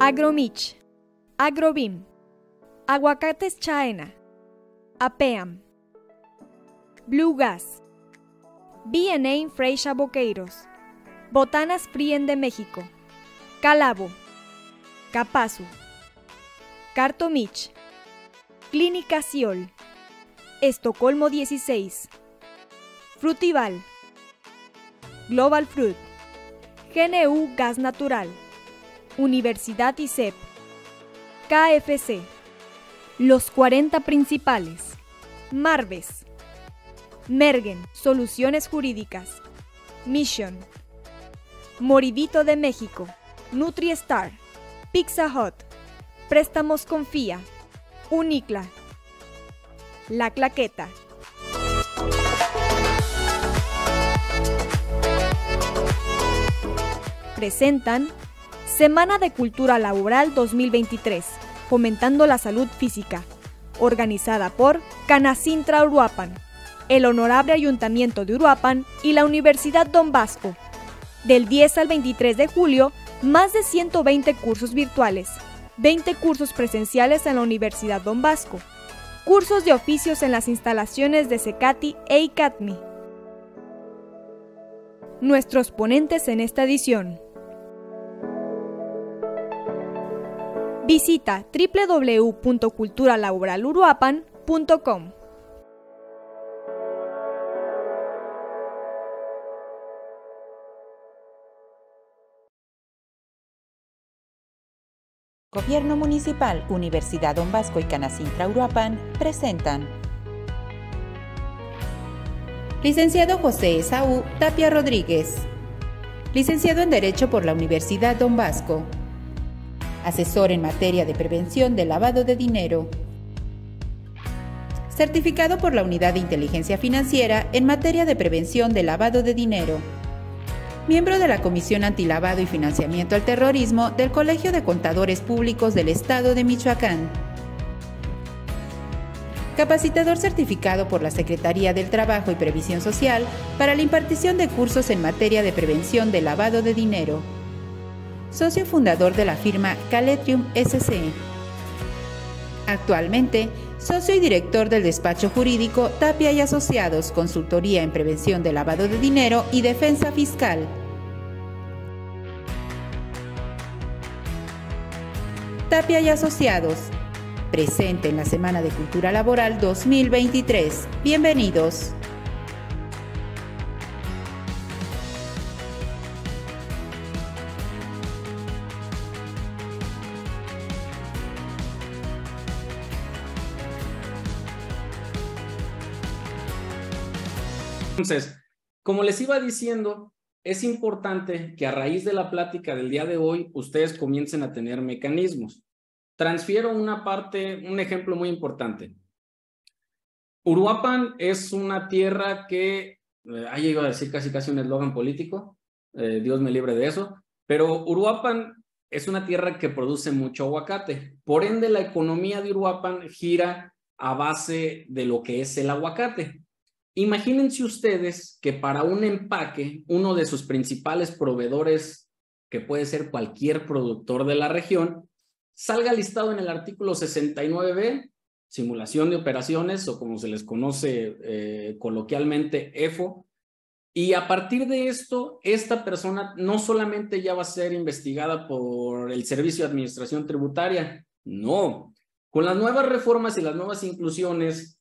Agromich, Agrobim, Aguacates Chaena, Apeam, Blue Gas, B&A Freixa Boqueiros, Botanas Prien de México, Calabo, Capazu, Cartomich, Clínica Ciol, Estocolmo 16, Frutival, Global Fruit, GNU Gas Natural, Universidad ICEP, KFC, Los 40 Principales, Marves, Mergen, Soluciones Jurídicas, Mission, Moribito de México, NutriStar, Pizza Hut, Préstamos Confía, Unicla, La Claqueta. Presentan Semana de Cultura Laboral 2023, fomentando la salud física, organizada por Canacintra Uruapan, el Honorable Ayuntamiento de Uruapan y la Universidad Don Bosco. Del 10 al 23 de julio, más de 120 cursos virtuales, 20 cursos presenciales en la Universidad Don Bosco, cursos de oficios en las instalaciones de CECATI e ICATMI. Nuestros ponentes en esta edición. Visita www.culturalaboraluruapan.com. Gobierno Municipal, Universidad Don Bosco y Canacintra Uruapan presentan Licenciado José Esaú Tapia Rodríguez, licenciado en Derecho por la Universidad Don Bosco, asesor en materia de prevención del lavado de dinero, certificado por la Unidad de Inteligencia Financiera en materia de prevención del lavado de dinero, miembro de la Comisión Antilavado y Financiamiento al Terrorismo del Colegio de Contadores Públicos del Estado de Michoacán, capacitador certificado por la Secretaría del Trabajo y Previsión Social para la impartición de cursos en materia de prevención del lavado de dinero, socio fundador de la firma Caletrium SC. Actualmente, socio y director del despacho jurídico Tapia y Asociados, consultoría en prevención del lavado de dinero y defensa fiscal. Tapia y Asociados, presente en la Semana de Cultura Laboral 2023. Bienvenidos. Entonces, como les iba diciendo, es importante que a raíz de la plática del día de hoy, ustedes comiencen a tener mecanismos. Transfiero un ejemplo muy importante. Uruapan es una tierra que, ahí iba a decir casi un eslogan político, Dios me libre de eso, pero Uruapan es una tierra que produce mucho aguacate. Por ende, la economía de Uruapan gira a base de lo que es el aguacate. Imagínense ustedes que para un empaque, uno de sus principales proveedores, que puede ser cualquier productor de la región, salga listado en el artículo 69B, simulación de operaciones, o como se les conoce coloquialmente, EFO, y a partir de esto, esta persona no solamente ya va a ser investigada por el Servicio de Administración Tributaria, no. Con las nuevas reformas y las nuevas inclusiones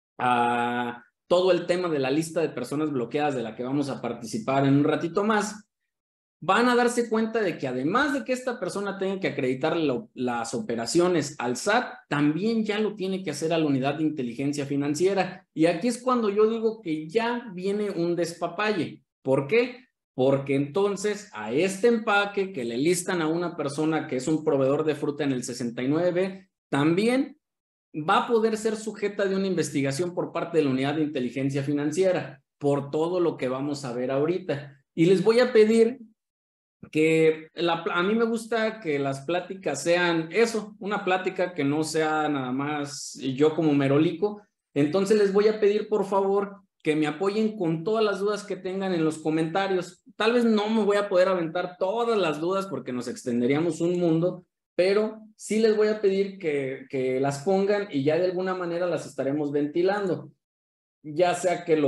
todo el tema de la lista de personas bloqueadas de la que vamos a participar en un ratito más, van a darse cuenta de que además de que esta persona tenga que acreditar las operaciones al SAT, también ya lo tiene que hacer a la Unidad de Inteligencia Financiera. Y aquí es cuando yo digo que ya viene un despapalle. ¿Por qué? Porque entonces a este empaque que le listan a una persona que es un proveedor de fruta en el 69, también va a poder ser sujeta de una investigación por parte de la Unidad de Inteligencia Financiera, por todo lo que vamos a ver ahorita. Y les voy a pedir que a mí me gusta que las pláticas sean eso, una plática que no sea nada más yo como merolico. Entonces les voy a pedir por favor que me apoyen con todas las dudas que tengan en los comentarios. Tal vez no me voy a poder aventar todas las dudas porque nos extenderíamos un mundo, pero sí les voy a pedir que las pongan y ya de alguna manera las estaremos ventilando. Ya sea que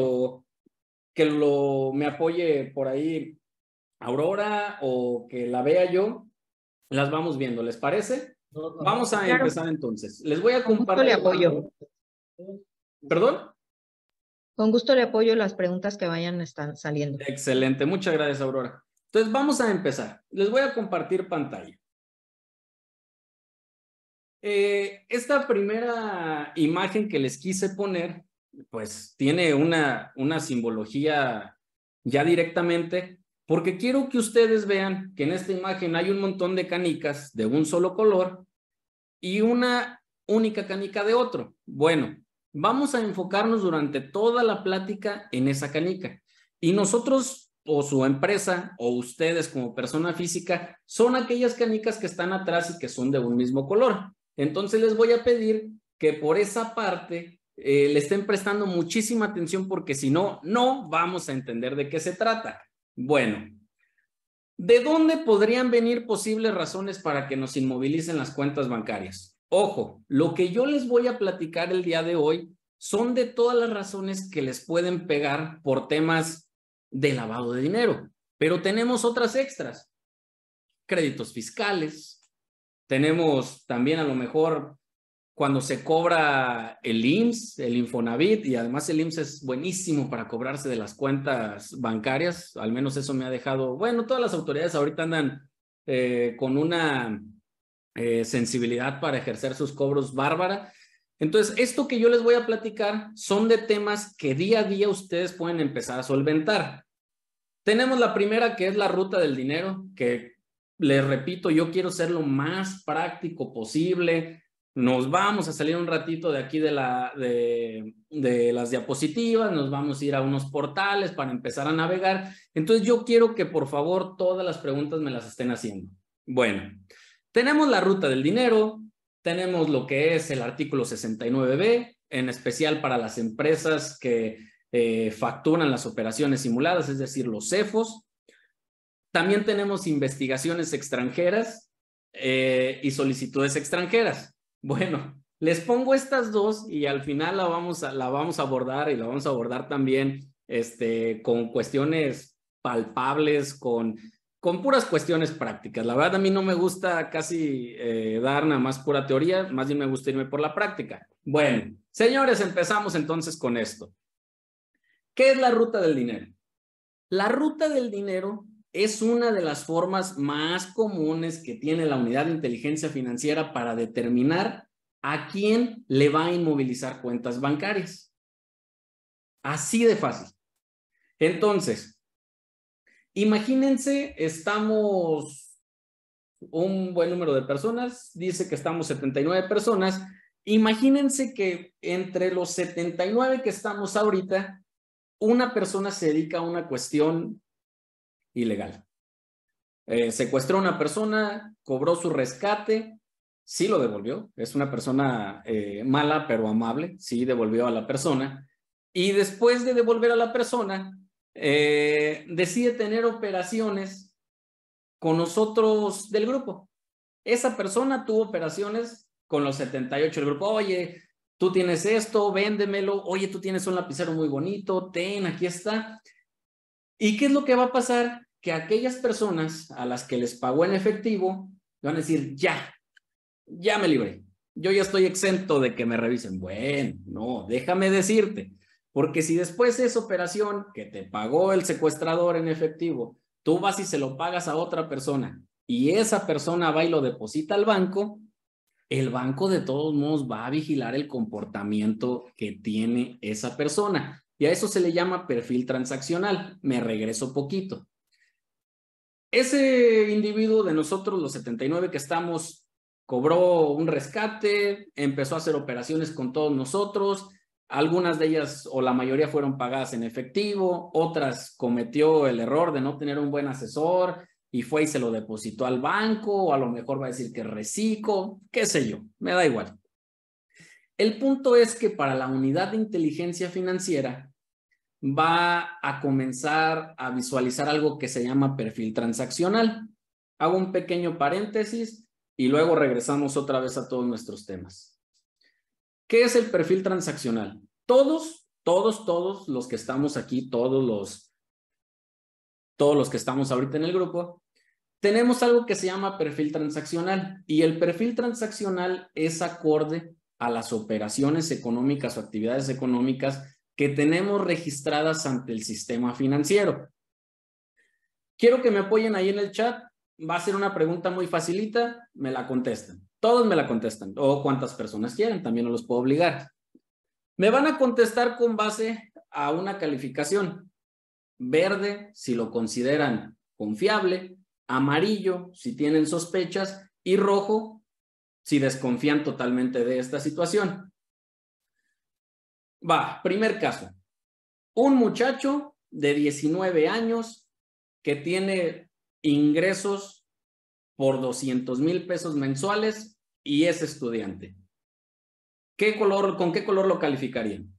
me apoye por ahí Aurora o que la vea yo, las vamos viendo, ¿les parece? Vamos a empezar entonces. Les voy a compartir. Con gusto le apoyo. ¿Perdón? Con gusto le apoyo las preguntas que vayan saliendo. Excelente, muchas gracias, Aurora. Entonces vamos a empezar. Les voy a compartir pantalla. Esta primera imagen que les quise poner, pues tiene una simbología ya directamente, porque quiero que ustedes vean que en esta imagen hay un montón de canicas de un solo color y una única canica de otro. Bueno, vamos a enfocarnos durante toda la plática en esa canica. Y nosotros, o su empresa, o ustedes como persona física, son aquellas canicas que están atrás y que son de un mismo color. Entonces les voy a pedir que por esa parte le estén prestando muchísima atención, porque si no, no vamos a entender de qué se trata. Bueno, ¿de dónde podrían venir posibles razones para que nos inmovilicen las cuentas bancarias? Ojo, lo que yo les voy a platicar el día de hoy son de todas las razones que les pueden pegar por temas de lavado de dinero, pero tenemos otras extras. Créditos fiscales, tenemos también a lo mejor cuando se cobra el IMSS, el Infonavit, y además el IMSS es buenísimo para cobrarse de las cuentas bancarias, al menos eso me ha dejado, bueno, todas las autoridades ahorita andan con una sensibilidad para ejercer sus cobros bárbara. Entonces, esto que yo les voy a platicar son de temas que día a día ustedes pueden empezar a solventar. Tenemos la primera, que es la ruta del dinero, que les repito, yo quiero ser lo más práctico posible. Nos vamos a salir un ratito de aquí de las diapositivas, nos vamos a ir a unos portales para empezar a navegar. Entonces yo quiero que por favor todas las preguntas me las estén haciendo. Bueno, tenemos la ruta del dinero, tenemos lo que es el artículo 69B, en especial para las empresas que facturan las operaciones simuladas, es decir, los CEFOs. También tenemos investigaciones extranjeras y solicitudes extranjeras. Bueno, les pongo estas dos y al final la vamos a abordar, y la vamos a abordar también con cuestiones palpables, con puras cuestiones prácticas. La verdad a mí no me gusta casi dar nada más pura teoría, más bien me gusta irme por la práctica. Bueno, señores, empezamos entonces con esto. ¿Qué es la ruta del dinero? La ruta del dinero es una de las formas más comunes que tiene la unidad de inteligencia financiera para determinar a quién le va a inmovilizar cuentas bancarias. Así de fácil. Entonces, imagínense, estamos un buen número de personas, dice que estamos 79 personas. Imagínense que entre los 79 que estamos ahorita, una persona se dedica a una cuestión ilegal. Secuestró a una persona, cobró su rescate, sí lo devolvió, es una persona mala pero amable, sí devolvió a la persona, y después de devolver a la persona, decide tener operaciones con nosotros del grupo. Esa persona tuvo operaciones con los 78 del grupo. Oye, tú tienes esto, véndemelo. Oye, tú tienes un lapicero muy bonito, ten, aquí está. ¿Y qué es lo que va a pasar? Que aquellas personas a las que les pagó en efectivo van a decir, ya me libré. Yo ya estoy exento de que me revisen. Bueno, no, déjame decirte, porque si después de esa operación que te pagó el secuestrador en efectivo, tú vas y se lo pagas a otra persona y esa persona va y lo deposita al banco, el banco de todos modos va a vigilar el comportamiento que tiene esa persona. Y a eso se le llama perfil transaccional. Me regreso poquito. Ese individuo de nosotros, los 79 que estamos, cobró un rescate, empezó a hacer operaciones con todos nosotros. Algunas de ellas o la mayoría fueron pagadas en efectivo, otras cometió el error de no tener un buen asesor y fue y se lo depositó al banco, o a lo mejor va a decir que es reciclo, qué sé yo, me da igual. El punto es que para la unidad de inteligencia financiera va a comenzar a visualizar algo que se llama perfil transaccional. Hago un pequeño paréntesis. y luego regresamos otra vez a todos nuestros temas. ¿Qué es el perfil transaccional? Todos los que estamos aquí, todos los que estamos ahorita en el grupo, tenemos algo que se llama perfil transaccional, y el perfil transaccional es acorde a las operaciones económicas o actividades económicas que tenemos registradas ante el sistema financiero. Quiero que me apoyen ahí en el chat. Va a ser una pregunta muy facilita, me la contestan. Todos me la contestan, o cuantas personas quieran, también no los puedo obligar. Me van a contestar con base a una calificación. Verde, si lo consideran confiable; amarillo, si tienen sospechas; y rojo, si desconfían totalmente de esta situación. Va, primer caso. Un muchacho de 19 años que tiene ingresos por 200,000 pesos mensuales y es estudiante. ¿Con qué color lo calificarían?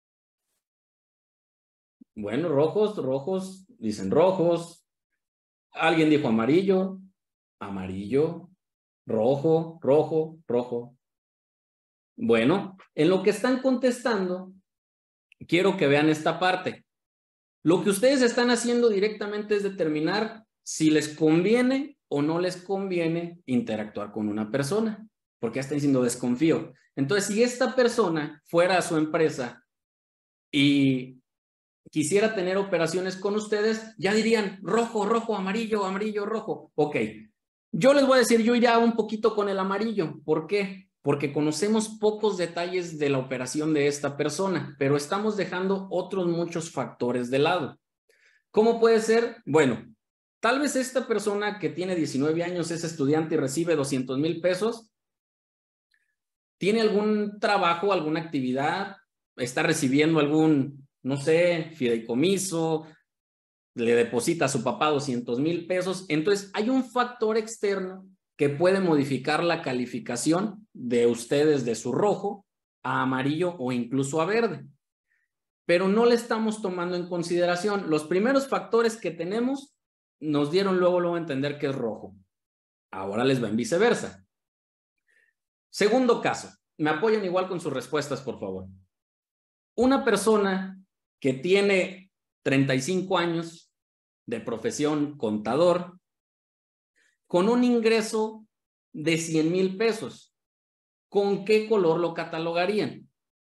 Bueno, rojos, dicen rojos. Alguien dijo amarillo, amarillo, rojo, rojo, rojo. Bueno, en lo que están contestando, quiero que vean esta parte. Lo que ustedes están haciendo directamente es determinar si les conviene o no les conviene interactuar con una persona, porque ya están diciendo desconfío. Entonces, si esta persona fuera a su empresa y quisiera tener operaciones con ustedes, ya dirían rojo, rojo, amarillo, amarillo, rojo. Ok, yo les voy a decir, yo iría un poquito con el amarillo. ¿Por qué? Porque conocemos pocos detalles de la operación de esta persona, pero estamos dejando otros muchos factores de lado. ¿Cómo puede ser? Bueno, tal vez esta persona que tiene 19 años es estudiante y recibe 200,000 pesos, tiene algún trabajo, alguna actividad, está recibiendo algún, no sé, fideicomiso, le deposita a su papá 200,000 pesos. Entonces, hay un factor externo que puede modificar la calificación de ustedes de su rojo a amarillo o incluso a verde. Pero no le estamos tomando en consideración. Los primeros factores que tenemos nos dieron luego a entender que es rojo. Ahora les va en viceversa. Segundo caso. Me apoyan igual con sus respuestas, por favor. Una persona que tiene 35 años, de profesión contador, con un ingreso de 100,000 pesos, ¿con qué color lo catalogarían?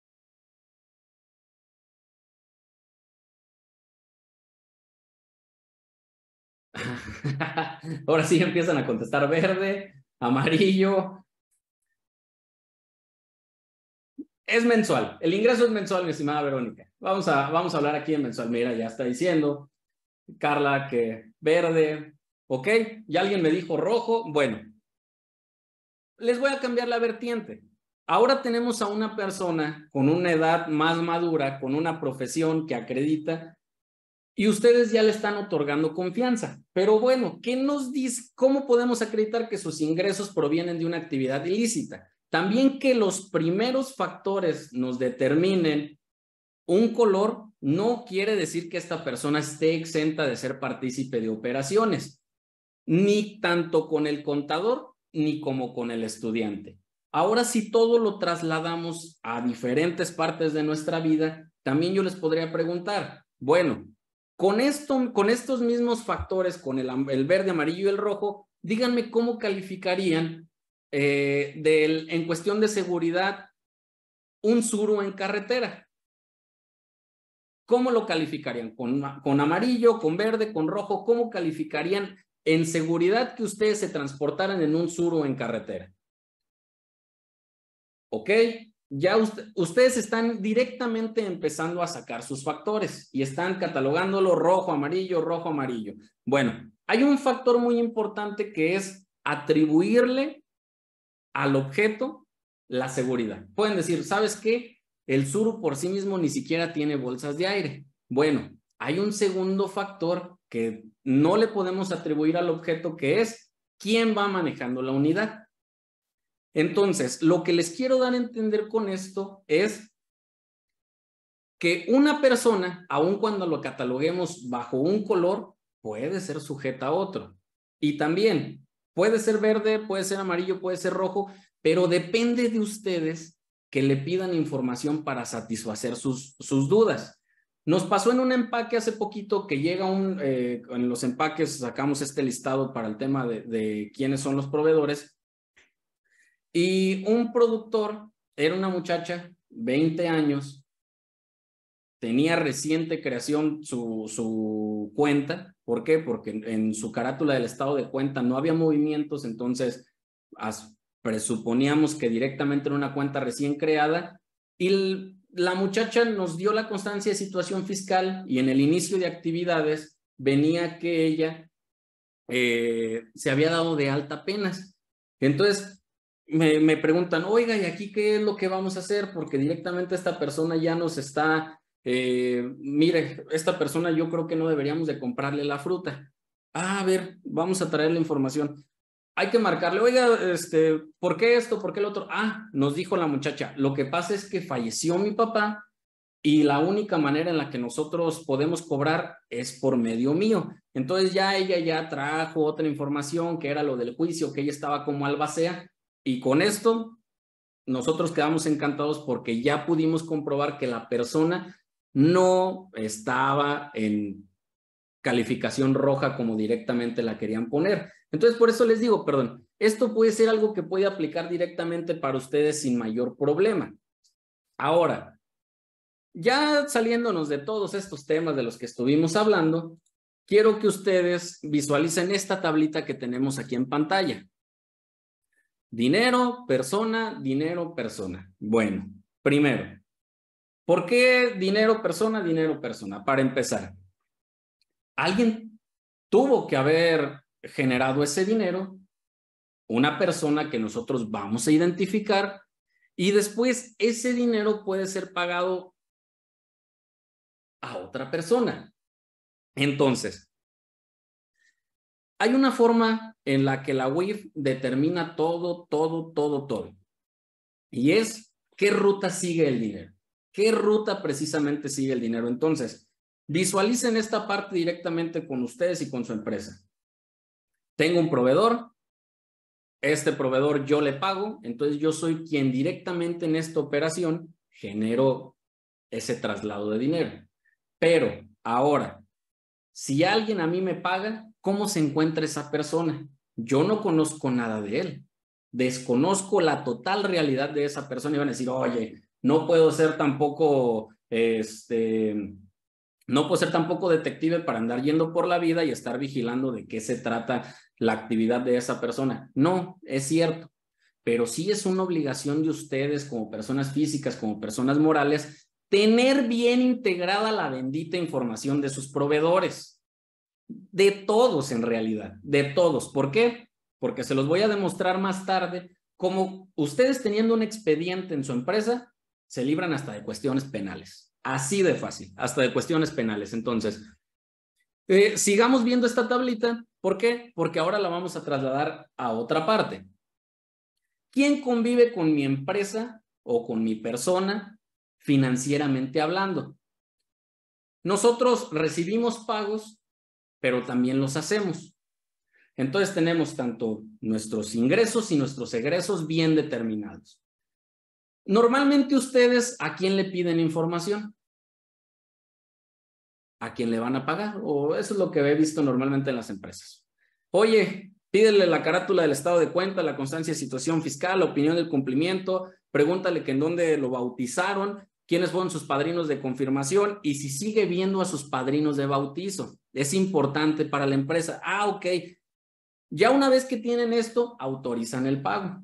Ahora sí empiezan a contestar verde, amarillo. Es mensual, el ingreso es mensual, mi estimada Verónica. Vamos a hablar aquí en mensual. Mira, ya está diciendo Carla que verde. Ok, ya alguien me dijo rojo. Bueno, les voy a cambiar la vertiente. Ahora tenemos a una persona con una edad más madura, con una profesión que acredita, y ustedes ya le están otorgando confianza. Pero bueno, ¿qué nos dice? ¿Cómo podemos acreditar que sus ingresos provienen de una actividad ilícita? También que los primeros factores nos determinen un color no quiere decir que esta persona esté exenta de ser partícipe de operaciones, ni tanto con el contador ni como con el estudiante. Ahora, si todo lo trasladamos a diferentes partes de nuestra vida, también yo les podría preguntar, bueno, con estos mismos factores, con el verde, amarillo y el rojo, díganme cómo calificarían en cuestión de seguridad un Tsuru en carretera. ¿Cómo lo calificarían? ¿Con amarillo, con verde, con rojo? ¿Cómo calificarían en seguridad que ustedes se transportaran en un Tsuru en carretera? ¿Ok? Ya ustedes están directamente empezando a sacar sus factores y están catalogándolo rojo, amarillo, rojo, amarillo. Bueno, hay un factor muy importante que es atribuirle al objeto la seguridad. Pueden decir, ¿sabes qué? El Tsuru por sí mismo ni siquiera tiene bolsas de aire. Bueno, hay un segundo factor que no le podemos atribuir al objeto, que es quién va manejando la unidad. Entonces, lo que les quiero dar a entender con esto es que una persona, aun cuando lo cataloguemos bajo un color, puede ser sujeta a otro. Y también, Puede ser verde, puede ser amarillo, puede ser rojo, pero depende de ustedes que le pidan información para satisfacer sus dudas. Nos pasó en un empaque hace poquito que llega en los empaques sacamos este listado para el tema de quiénes son los proveedores, y un productor, era una muchacha, 20 años, tenía reciente creación su cuenta. ¿Por qué? Porque en su carátula del estado de cuenta no había movimientos, entonces presuponíamos que directamente era una cuenta recién creada, y la muchacha nos dio la constancia de situación fiscal y en el inicio de actividades venía que ella se había dado de alta apenas. Entonces me preguntan, oiga, ¿y aquí qué es lo que vamos a hacer? Porque directamente esta persona ya nos está, mire, esta persona yo creo que no deberíamos de comprarle la fruta. A ver, vamos a traer la información. Hay que marcarle, oiga, ¿por qué esto? ¿Por qué el otro? Nos dijo la muchacha, lo que pasa es que falleció mi papá y la única manera en la que nosotros podemos cobrar es por medio mío. Entonces ya ella ya trajo otra información que era lo del juicio, que ella estaba como albacea, y con esto nosotros quedamos encantados porque ya pudimos comprobar que la persona no estaba en calificación roja como directamente la querían poner. Entonces, por eso les digo, perdón, esto puede ser algo que puede aplicar directamente para ustedes sin mayor problema. Ahora, ya saliéndonos de todos estos temas de los que estuvimos hablando, quiero que ustedes visualicen esta tablita que tenemos aquí en pantalla. Dinero, persona, dinero, persona. Bueno, primero, ¿por qué dinero, persona, dinero, persona? Para empezar, alguien tuvo que haber generado ese dinero, una persona que nosotros vamos a identificar, y después ese dinero puede ser pagado a otra persona. Entonces, hay una forma en la que la UIF determina todo. Y es qué ruta sigue el dinero. ¿Qué ruta precisamente sigue el dinero? Entonces, visualicen esta parte directamente con ustedes y con su empresa. Tengo un proveedor. Este proveedor yo le pago. Entonces, yo soy quien directamente en esta operación genero ese traslado de dinero. Pero ahora, si alguien a mí me paga, ¿cómo se encuentra esa persona? Yo no conozco nada de él. Desconozco la total realidad de esa persona y van a decir, oye, no puedo ser tampoco, no puedo ser tampoco detective para andar yendo por la vida y estar vigilando de qué se trata la actividad de esa persona. No, es cierto, pero sí es una obligación de ustedes como personas físicas, como personas morales, tener bien integrada la bendita información de sus proveedores. De todos en realidad, de todos. ¿Por qué? Porque se los voy a demostrar más tarde cómo ustedes teniendo un expediente en su empresa se libran hasta de cuestiones penales. Así de fácil, hasta de cuestiones penales. Entonces, sigamos viendo esta tablita. ¿Por qué? Porque ahora la vamos a trasladar a otra parte. ¿Quién convive con mi empresa o con mi persona financieramente hablando? Nosotros recibimos pagos, pero también los hacemos. Entonces tenemos tanto nuestros ingresos y nuestros egresos bien determinados. Normalmente ustedes, ¿a quién le piden información? ¿A quién le van a pagar? O eso es lo que he visto normalmente en las empresas. Oye, pídele la carátula del estado de cuenta, la constancia de situación fiscal, la opinión del cumplimiento, pregúntale que en dónde lo bautizaron, quiénes fueron sus padrinos de confirmación y si sigue viendo a sus padrinos de bautizo. Es importante para la empresa. Ok. Ya una vez que tienen esto, autorizan el pago.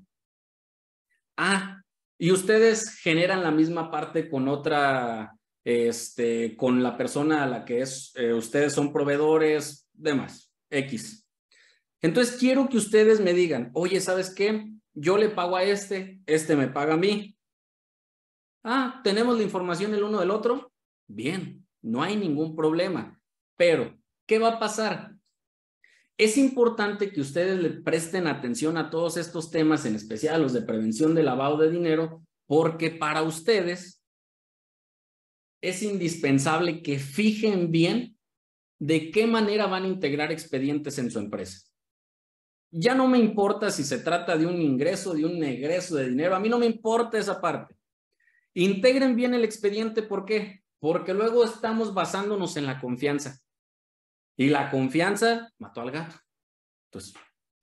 Y ustedes generan la misma parte con otra, con la persona a la que ustedes son proveedores, demás, X. Entonces quiero que ustedes me digan, oye, ¿sabes qué? Yo le pago a este me paga a mí. ¿Tenemos la información el uno del otro? Bien, no hay ningún problema. Pero, ¿qué va a pasar? Es importante que ustedes le presten atención a todos estos temas, en especial los de prevención de lavado de dinero, porque para ustedes es indispensable que fijen bien de qué manera van a integrar expedientes en su empresa. Ya no me importa si se trata de un ingreso, de un egreso de dinero, a mí no me importa esa parte. Integren bien el expediente, ¿por qué? Porque luego estamos basándonos en la confianza. Y la confianza mató al gato. Entonces,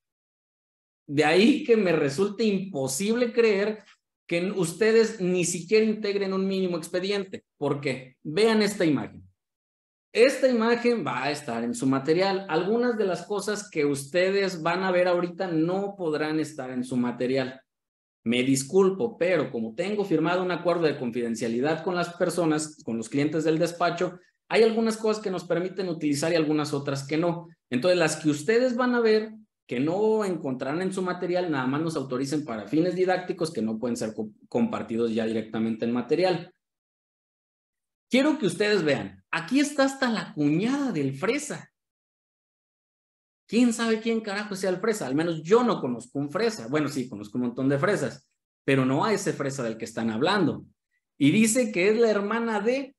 de ahí que me resulte imposible creer que ustedes ni siquiera integren un mínimo expediente. ¿Por qué? Vean esta imagen. Esta imagen va a estar en su material. Algunas de las cosas que ustedes van a ver ahorita no podrán estar en su material. Me disculpo, pero como tengo firmado un acuerdo de confidencialidad con las personas, con los clientes del despacho, hay algunas cosas que nos permiten utilizar y algunas otras que no. Entonces, las que ustedes van a ver que no encontrarán en su material, nada más nos autoricen para fines didácticos que no pueden ser compartidos ya directamente en material. Quiero que ustedes vean, aquí está hasta la cuñada del fresa. ¿Quién sabe quién carajo sea el fresa? Al menos yo no conozco un fresa. Bueno, sí, conozco un montón de fresas, pero no a ese fresa del que están hablando. Y dice que es la hermana de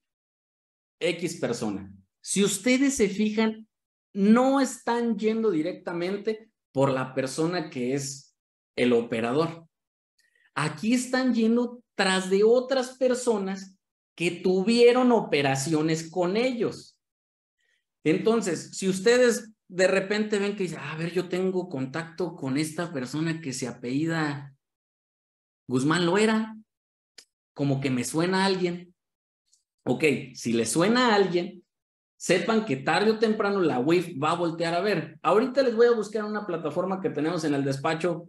X persona. Si ustedes se fijan, no están yendo directamente por la persona que es el operador. Aquí están yendo tras de otras personas que tuvieron operaciones con ellos. Entonces, si ustedes de repente ven que dicen, a ver, yo tengo contacto con esta persona que se apellida Guzmán Loera, como que me suena a alguien. Ok, si le suena a alguien, sepan que tarde o temprano la UIF va a voltear a ver. Ahorita les voy a buscar una plataforma que tenemos en el despacho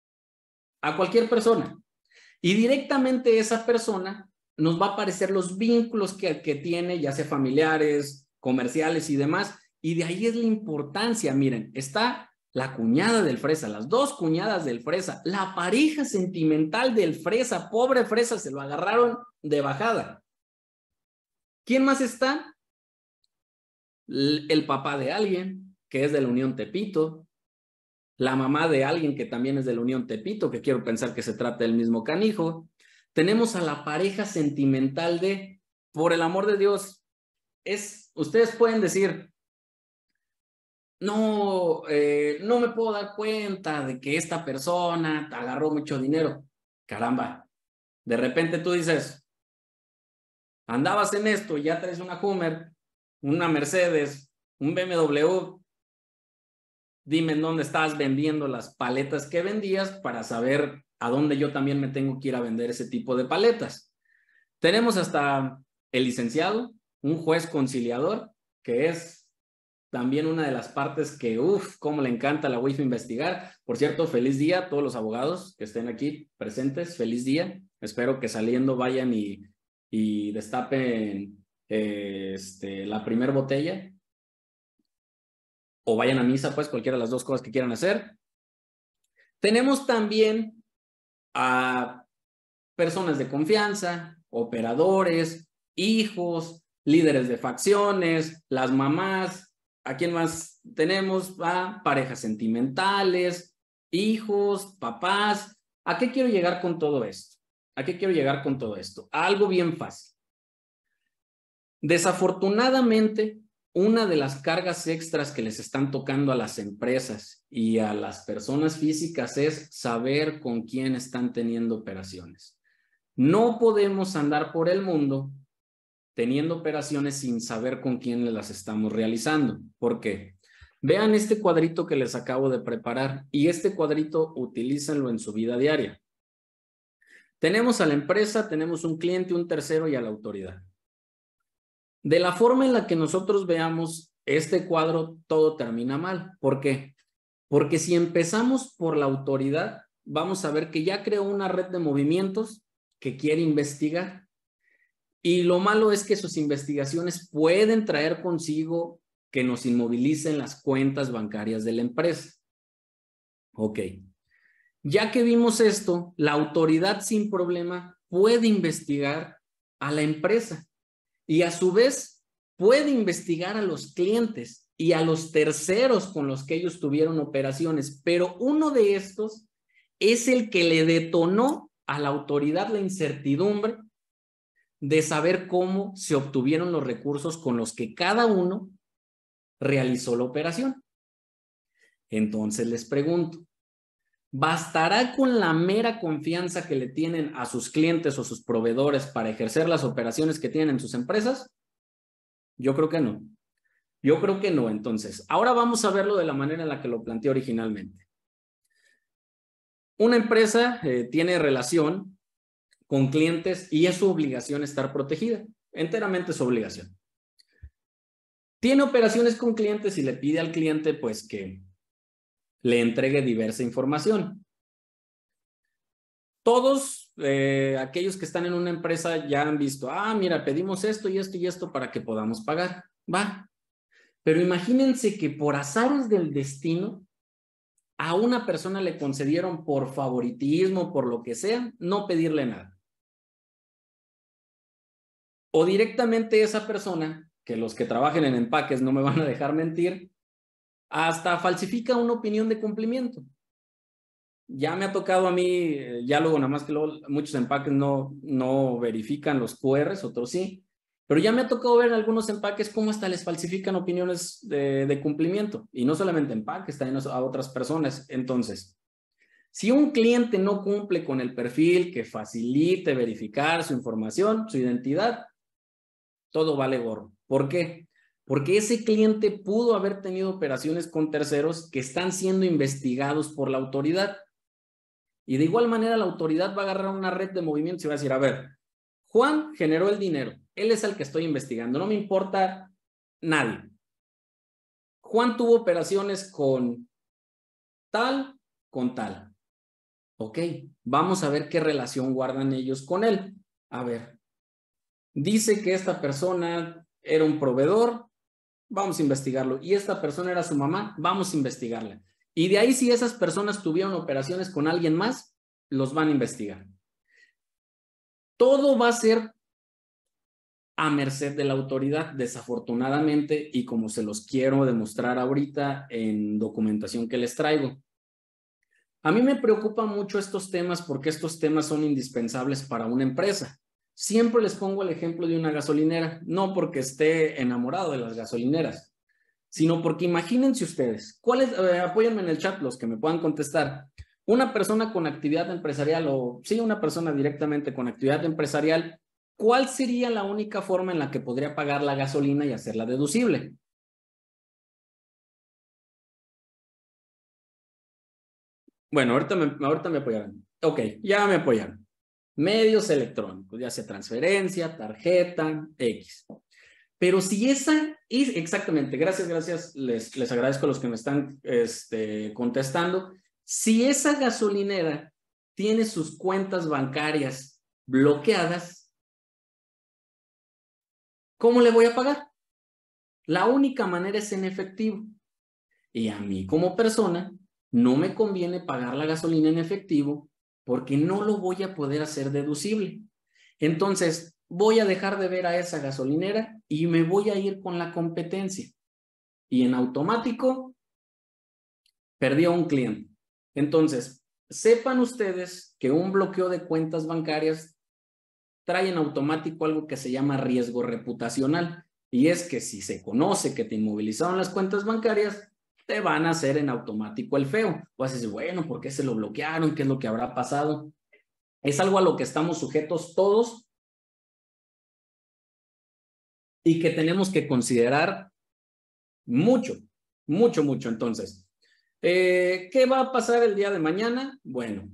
a cualquier persona. Y directamente esa persona nos va a aparecer los vínculos que tiene, ya sea familiares, comerciales y demás. Y de ahí es la importancia. Miren, está la cuñada del fresa, las dos cuñadas del fresa, la pareja sentimental del fresa, pobre fresa, se lo agarraron de bajada. ¿Quién más está? El papá de alguien que es de la Unión Tepito, la mamá de alguien que también es de la Unión Tepito, que quiero pensar que se trata del mismo canijo. Tenemos a la pareja sentimental de, por el amor de Dios, ustedes pueden decir, no, no me puedo dar cuenta de que esta persona agarró mucho dinero. Caramba, de repente tú dices, andabas en esto, ya traes una Hummer, una Mercedes, un BMW, dime en dónde estás vendiendo las paletas que vendías para saber a dónde yo también me tengo que ir a vender ese tipo de paletas. Tenemos hasta el licenciado, un juez conciliador, que es también una de las partes que, cómo le encanta a la UIF investigar. Por cierto, feliz día a todos los abogados que estén aquí presentes, feliz día. Espero que saliendo vayan y destapen la primer botella o vayan a misa, pues cualquiera de las dos cosas que quieran hacer. Tenemos también a personas de confianza, operadores, hijos, líderes de facciones, las mamás. ¿A quién más tenemos? Parejas sentimentales, hijos, papás. ¿A qué quiero llegar con todo esto? ¿A qué quiero llegar con todo esto? A algo bien fácil. Desafortunadamente, una de las cargas extras que les están tocando a las empresas y a las personas físicas es saber con quién están teniendo operaciones. No podemos andar por el mundo teniendo operaciones sin saber con quién las estamos realizando. ¿Por qué? Vean este cuadrito que les acabo de preparar y este cuadrito utilícenlo en su vida diaria. Tenemos a la empresa, tenemos un cliente, un tercero y a la autoridad. De la forma en la que nosotros veamos este cuadro, todo termina mal. ¿Por qué? Porque si empezamos por la autoridad, vamos a ver que ya creó una red de movimientos que quiere investigar. Y lo malo es que sus investigaciones pueden traer consigo que nos inmovilicen las cuentas bancarias de la empresa. Ok. Ya que vimos esto, la autoridad sin problema puede investigar a la empresa y a su vez puede investigar a los clientes y a los terceros con los que ellos tuvieron operaciones, pero uno de estos es el que le detonó a la autoridad la incertidumbre de saber cómo se obtuvieron los recursos con los que cada uno realizó la operación. Entonces les pregunto, ¿bastará con la mera confianza que le tienen a sus clientes o sus proveedores para ejercer las operaciones que tienen en sus empresas? Yo creo que no. Yo creo que no. Entonces, ahora vamos a verlo de la manera en la que lo planteé originalmente. Una empresa tiene relación con clientes y es su obligación estar protegida. Enteramente su obligación. Tiene operaciones con clientes y le pide al cliente pues que le entregue diversa información. Todos aquellos que están en una empresa ya han visto, mira, pedimos esto y esto y esto para que podamos pagar. Va. Pero imagínense que por azares del destino, a una persona le concedieron por favoritismo, por lo que sea, no pedirle nada. O directamente esa persona, que los que trabajen en empaques no me van a dejar mentir, hasta falsifica una opinión de cumplimiento. Ya me ha tocado a mí, ya luego nada más que luego muchos empaques no verifican los QRs, otros sí, pero ya me ha tocado ver en algunos empaques cómo hasta les falsifican opiniones de cumplimiento, y no solamente empaques, también a otras personas. Entonces, si un cliente no cumple con el perfil que facilite verificar su información, su identidad, todo vale gorro. ¿Por qué? Porque ese cliente pudo haber tenido operaciones con terceros que están siendo investigados por la autoridad. Y de igual manera la autoridad va a agarrar una red de movimientos y va a decir, a ver, Juan generó el dinero, él es el que estoy investigando, no me importa nadie. Juan tuvo operaciones con tal. Ok, vamos a ver qué relación guardan ellos con él. A ver, dice que esta persona era un proveedor, vamos a investigarlo. Y esta persona era su mamá, vamos a investigarla. Y de ahí, si esas personas tuvieron operaciones con alguien más, los van a investigar. Todo va a ser a merced de la autoridad, desafortunadamente, y como se los quiero demostrar ahorita en documentación que les traigo. A mí me preocupan mucho estos temas porque estos temas son indispensables para una empresa. Siempre les pongo el ejemplo de una gasolinera, no porque esté enamorado de las gasolineras, sino porque imagínense ustedes, apóyenme en el chat los que me puedan contestar, una persona con actividad empresarial o sí, una persona directamente con actividad empresarial, ¿cuál sería la única forma en la que podría pagar la gasolina y hacerla deducible? Bueno, ahorita me apoyaron. Ok, ya me apoyaron. Medios electrónicos, ya sea transferencia, tarjeta, X. Pero si exactamente, gracias, les agradezco a los que me están contestando. Si esa gasolinera tiene sus cuentas bancarias bloqueadas, ¿cómo le voy a pagar? La única manera es en efectivo. Y a mí como persona no me conviene pagar la gasolina en efectivo porque no lo voy a poder hacer deducible. Entonces, voy a dejar de ver a esa gasolinera y me voy a ir con la competencia. Y en automático, perdí a un cliente. Entonces, sepan ustedes que un bloqueo de cuentas bancarias trae en automático algo que se llama riesgo reputacional. Y es que si se conoce que te inmovilizaron las cuentas bancarias, te van a hacer en automático el feo. Vas a decir, bueno, ¿por qué se lo bloquearon? ¿Qué es lo que habrá pasado? Es algo a lo que estamos sujetos todos y que tenemos que considerar mucho. Entonces, ¿qué va a pasar el día de mañana? Bueno,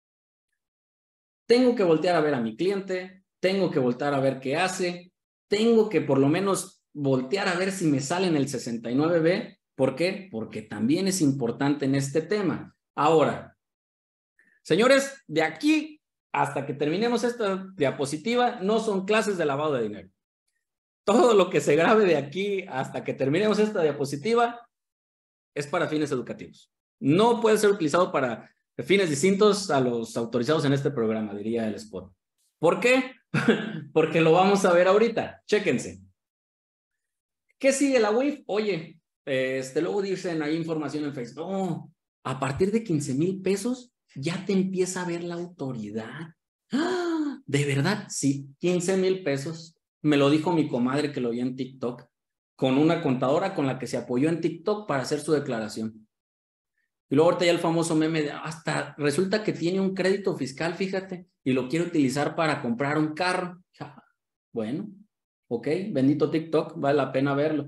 tengo que voltear a ver a mi cliente, tengo que voltear a ver qué hace, tengo que por lo menos voltear a ver si me sale en el 69B. ¿Por qué? Porque también es importante en este tema. Ahora, señores, de aquí hasta que terminemos esta diapositiva, no son clases de lavado de dinero. Todo lo que se grabe de aquí hasta que terminemos esta diapositiva es para fines educativos. No puede ser utilizado para fines distintos a los autorizados en este programa, diría el spot. ¿Por qué? Porque lo vamos a ver ahorita. Chéquense. ¿Qué sigue la UIF? Oye, luego dicen ahí información en Facebook. No, a partir de 15,000 pesos ya te empieza a ver la autoridad. ¡Ah! ¿De verdad? Sí, 15,000 pesos. Me lo dijo mi comadre que lo vio en TikTok, con una contadora con la que se apoyó en TikTok para hacer su declaración. Y luego ahorita ya el famoso meme de hasta resulta que tiene un crédito fiscal, fíjate, y lo quiere utilizar para comprar un carro. Bueno, ok, bendito TikTok, vale la pena verlo.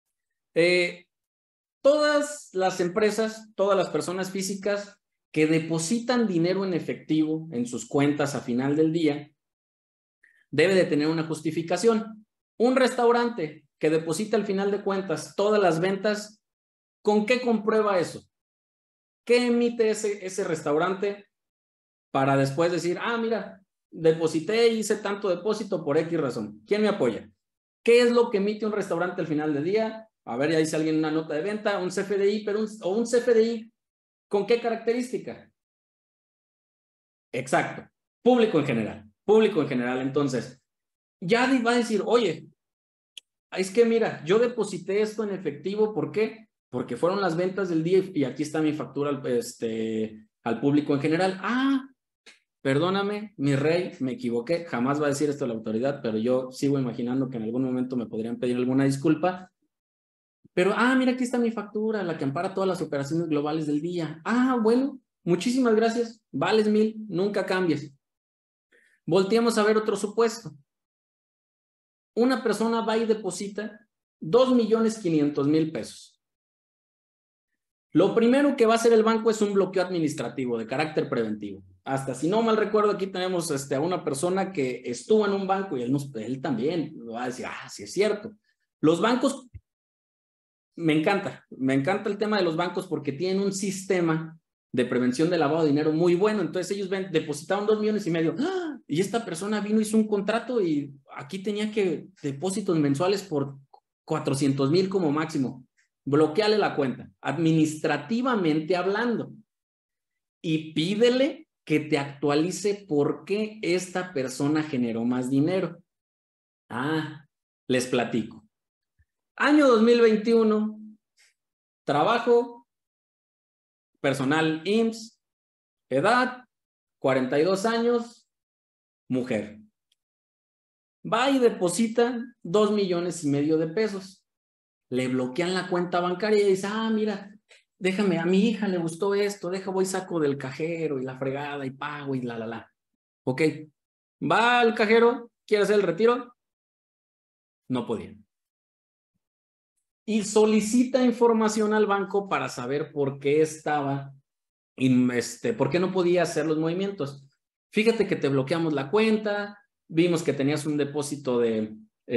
Todas las empresas, todas las personas físicas que depositan dinero en efectivo en sus cuentas a final del día, debe de tener una justificación. Un restaurante que deposita al final de cuentas todas las ventas, ¿con qué comprueba eso? ¿Qué emite ese restaurante para después decir, ah, mira, deposité y hice tanto depósito por X razón? ¿Quién me apoya? ¿Qué es lo que emite un restaurante al final del día? A ver, ya dice alguien una nota de venta, un CFDI, pero un CFDI, ¿con qué característica? Exacto, público en general, público en general. Entonces, ya va a decir, oye, es que mira, yo deposité esto en efectivo, ¿por qué? Porque fueron las ventas del día y aquí está mi factura al público en general. Ah, perdóname, mi rey, me equivoqué, jamás va a decir esto la autoridad, pero yo sigo imaginando que en algún momento me podrían pedir alguna disculpa. Pero, mira, aquí está mi factura, la que ampara todas las operaciones globales del día. Ah, bueno, muchísimas gracias, vales 1000, nunca cambies. Volteamos a ver otro supuesto. Una persona va y deposita 2.500.000 pesos. Lo primero que va a hacer el banco es un bloqueo administrativo de carácter preventivo. Hasta si no mal recuerdo, aquí tenemos a una persona que estuvo en un banco y él también va a decir, sí es cierto. Los bancos, me encanta el tema de los bancos porque tienen un sistema de prevención de lavado de dinero muy bueno. Entonces ellos depositaron 2,5 millones y esta persona vino, hizo un contrato y aquí tenía que depósitos mensuales por 400,000 como máximo. Bloqueale la cuenta, administrativamente hablando, y pídele que te actualice por qué esta persona generó más dinero. Les platico. Año 2021, trabajo, personal IMSS, edad, 42 años, mujer. Va y deposita 2,5 millones de pesos. Le bloquean la cuenta bancaria y dice, mira, déjame, a mi hija le gustó esto, voy saco del cajero y la fregada y pago y la. Ok, va al cajero, ¿quiere hacer el retiro? No podía. Y solicita información al banco para saber por qué por qué no podía hacer los movimientos. Fíjate que te bloqueamos la cuenta, vimos que tenías un depósito de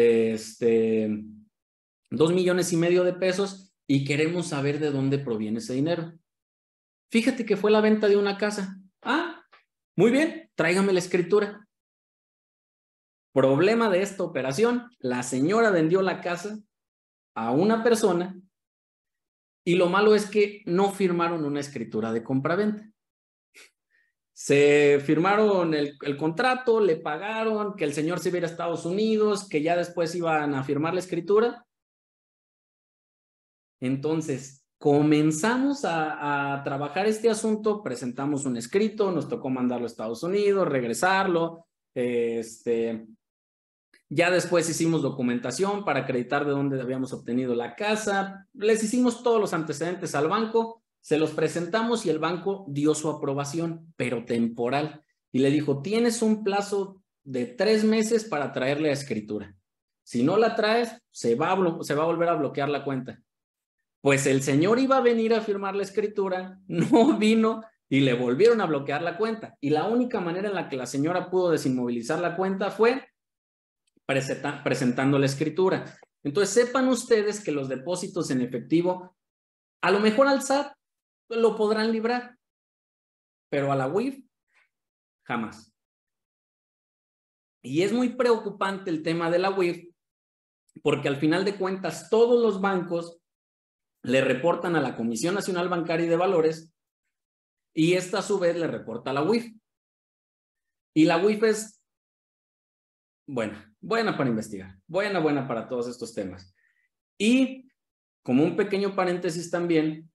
2,5 millones de pesos y queremos saber de dónde proviene ese dinero. Fíjate que fue la venta de una casa. Muy bien, tráigame la escritura. Problema de esta operación, la señora vendió la casa a una persona y lo malo es que no firmaron una escritura de compraventa. Se firmaron el contrato, le pagaron, que el señor se iba a ir a Estados Unidos, que ya después iban a firmar la escritura. Entonces, comenzamos a trabajar este asunto, presentamos un escrito, nos tocó mandarlo a Estados Unidos, regresarlo, ya después hicimos documentación para acreditar de dónde habíamos obtenido la casa, les hicimos todos los antecedentes al banco, se los presentamos y el banco dio su aprobación, pero temporal, y le dijo, tienes un plazo de 3 meses para traerle la escritura. Si no la traes, se va a volver a bloquear la cuenta. Pues el señor iba a venir a firmar la escritura, no vino y le volvieron a bloquear la cuenta. Y la única manera en la que la señora pudo desinmovilizar la cuenta fue presentando la escritura. Entonces sepan ustedes que los depósitos en efectivo, a lo mejor al SAT lo podrán librar, pero a la UIF jamás. Y es muy preocupante el tema de la UIF porque al final de cuentas todos los bancos le reportan a la Comisión Nacional Bancaria y de Valores y esta a su vez le reporta a la UIF. Y la UIF es buena para investigar, buena para todos estos temas. Y como un pequeño paréntesis también,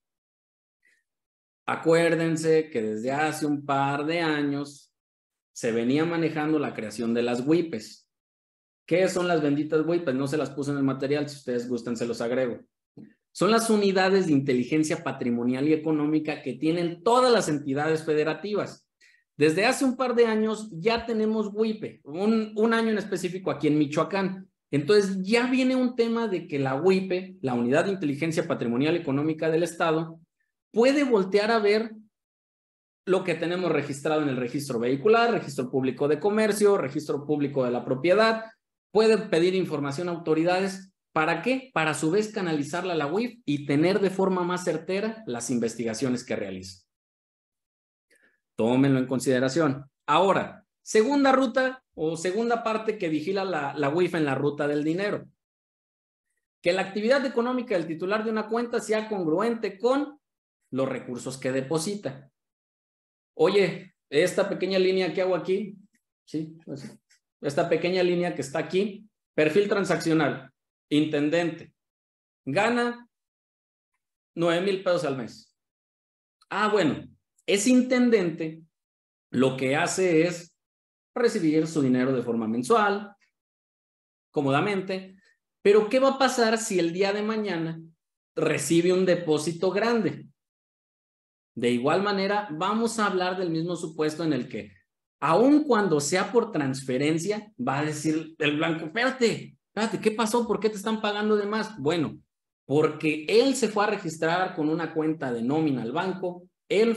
acuérdense que desde hace un par de años se venía manejando la creación de las WIPES. ¿Qué son las benditas WIPES? No se las puse en el material, si ustedes gustan se los agrego. son las unidades de inteligencia patrimonial y económica que tienen todas las entidades federativas. Desde hace un par de años ya tenemos WIPE, un año en específico aquí en Michoacán. Entonces ya viene un tema de que la WIPE, la Unidad de Inteligencia Patrimonial y Económica del Estado, puede voltear a ver lo que tenemos registrado en el registro vehicular, registro público de comercio, registro público de la propiedad, puede pedir información a autoridades. ¿Para qué? Para a su vez canalizarla a la UIF y tener de forma más certera las investigaciones que realiza. Tómenlo en consideración. Ahora, segunda ruta o segunda parte que vigila la UIF en la ruta del dinero. Que la actividad económica del titular de una cuenta sea congruente con los recursos que deposita. Oye, esta pequeña línea que hago aquí, ¿sí? Esta pequeña línea que está aquí, perfil transaccional, intendente, gana 9,000 pesos al mes. Ah, bueno, ese intendente lo que hace es recibir su dinero de forma mensual, cómodamente, pero ¿qué va a pasar si el día de mañana recibe un depósito grande? De igual manera, vamos a hablar del mismo supuesto en el que, aun cuando sea por transferencia, va a decir el banco, espérate, ¿qué pasó? ¿Por qué te están pagando de más? Bueno, porque él se fue a registrar con una cuenta de nómina al banco, él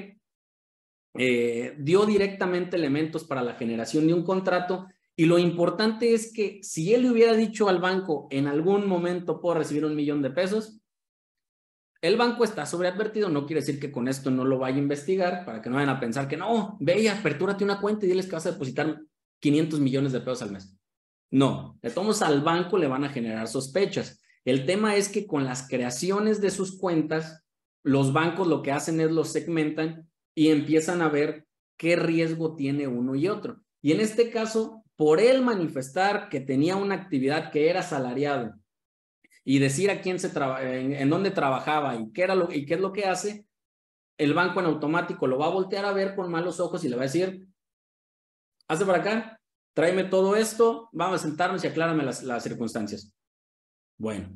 dio directamente elementos para la generación de un contrato, y lo importante es que si él le hubiera dicho al banco, en algún momento puedo recibir 1,000,000 de pesos, el banco está sobreadvertido, no quiere decir que con esto no lo vaya a investigar, para que no vayan a pensar que no, ve y apertúrate una cuenta y diles que vas a depositar 500 millones de pesos al mes. No, de todos al banco le van a generar sospechas. El tema es que con las creaciones de sus cuentas, los bancos lo que hacen es los segmentan y empiezan a ver qué riesgo tiene uno y otro. Y en este caso, por él manifestar que tenía una actividad que era asalariado, y decir a quién en dónde trabajaba y qué es lo que hace, el banco en automático lo va a voltear a ver con malos ojos y le va a decir, hazte para acá, tráeme todo esto, vamos a sentarnos y aclárame las circunstancias. Bueno,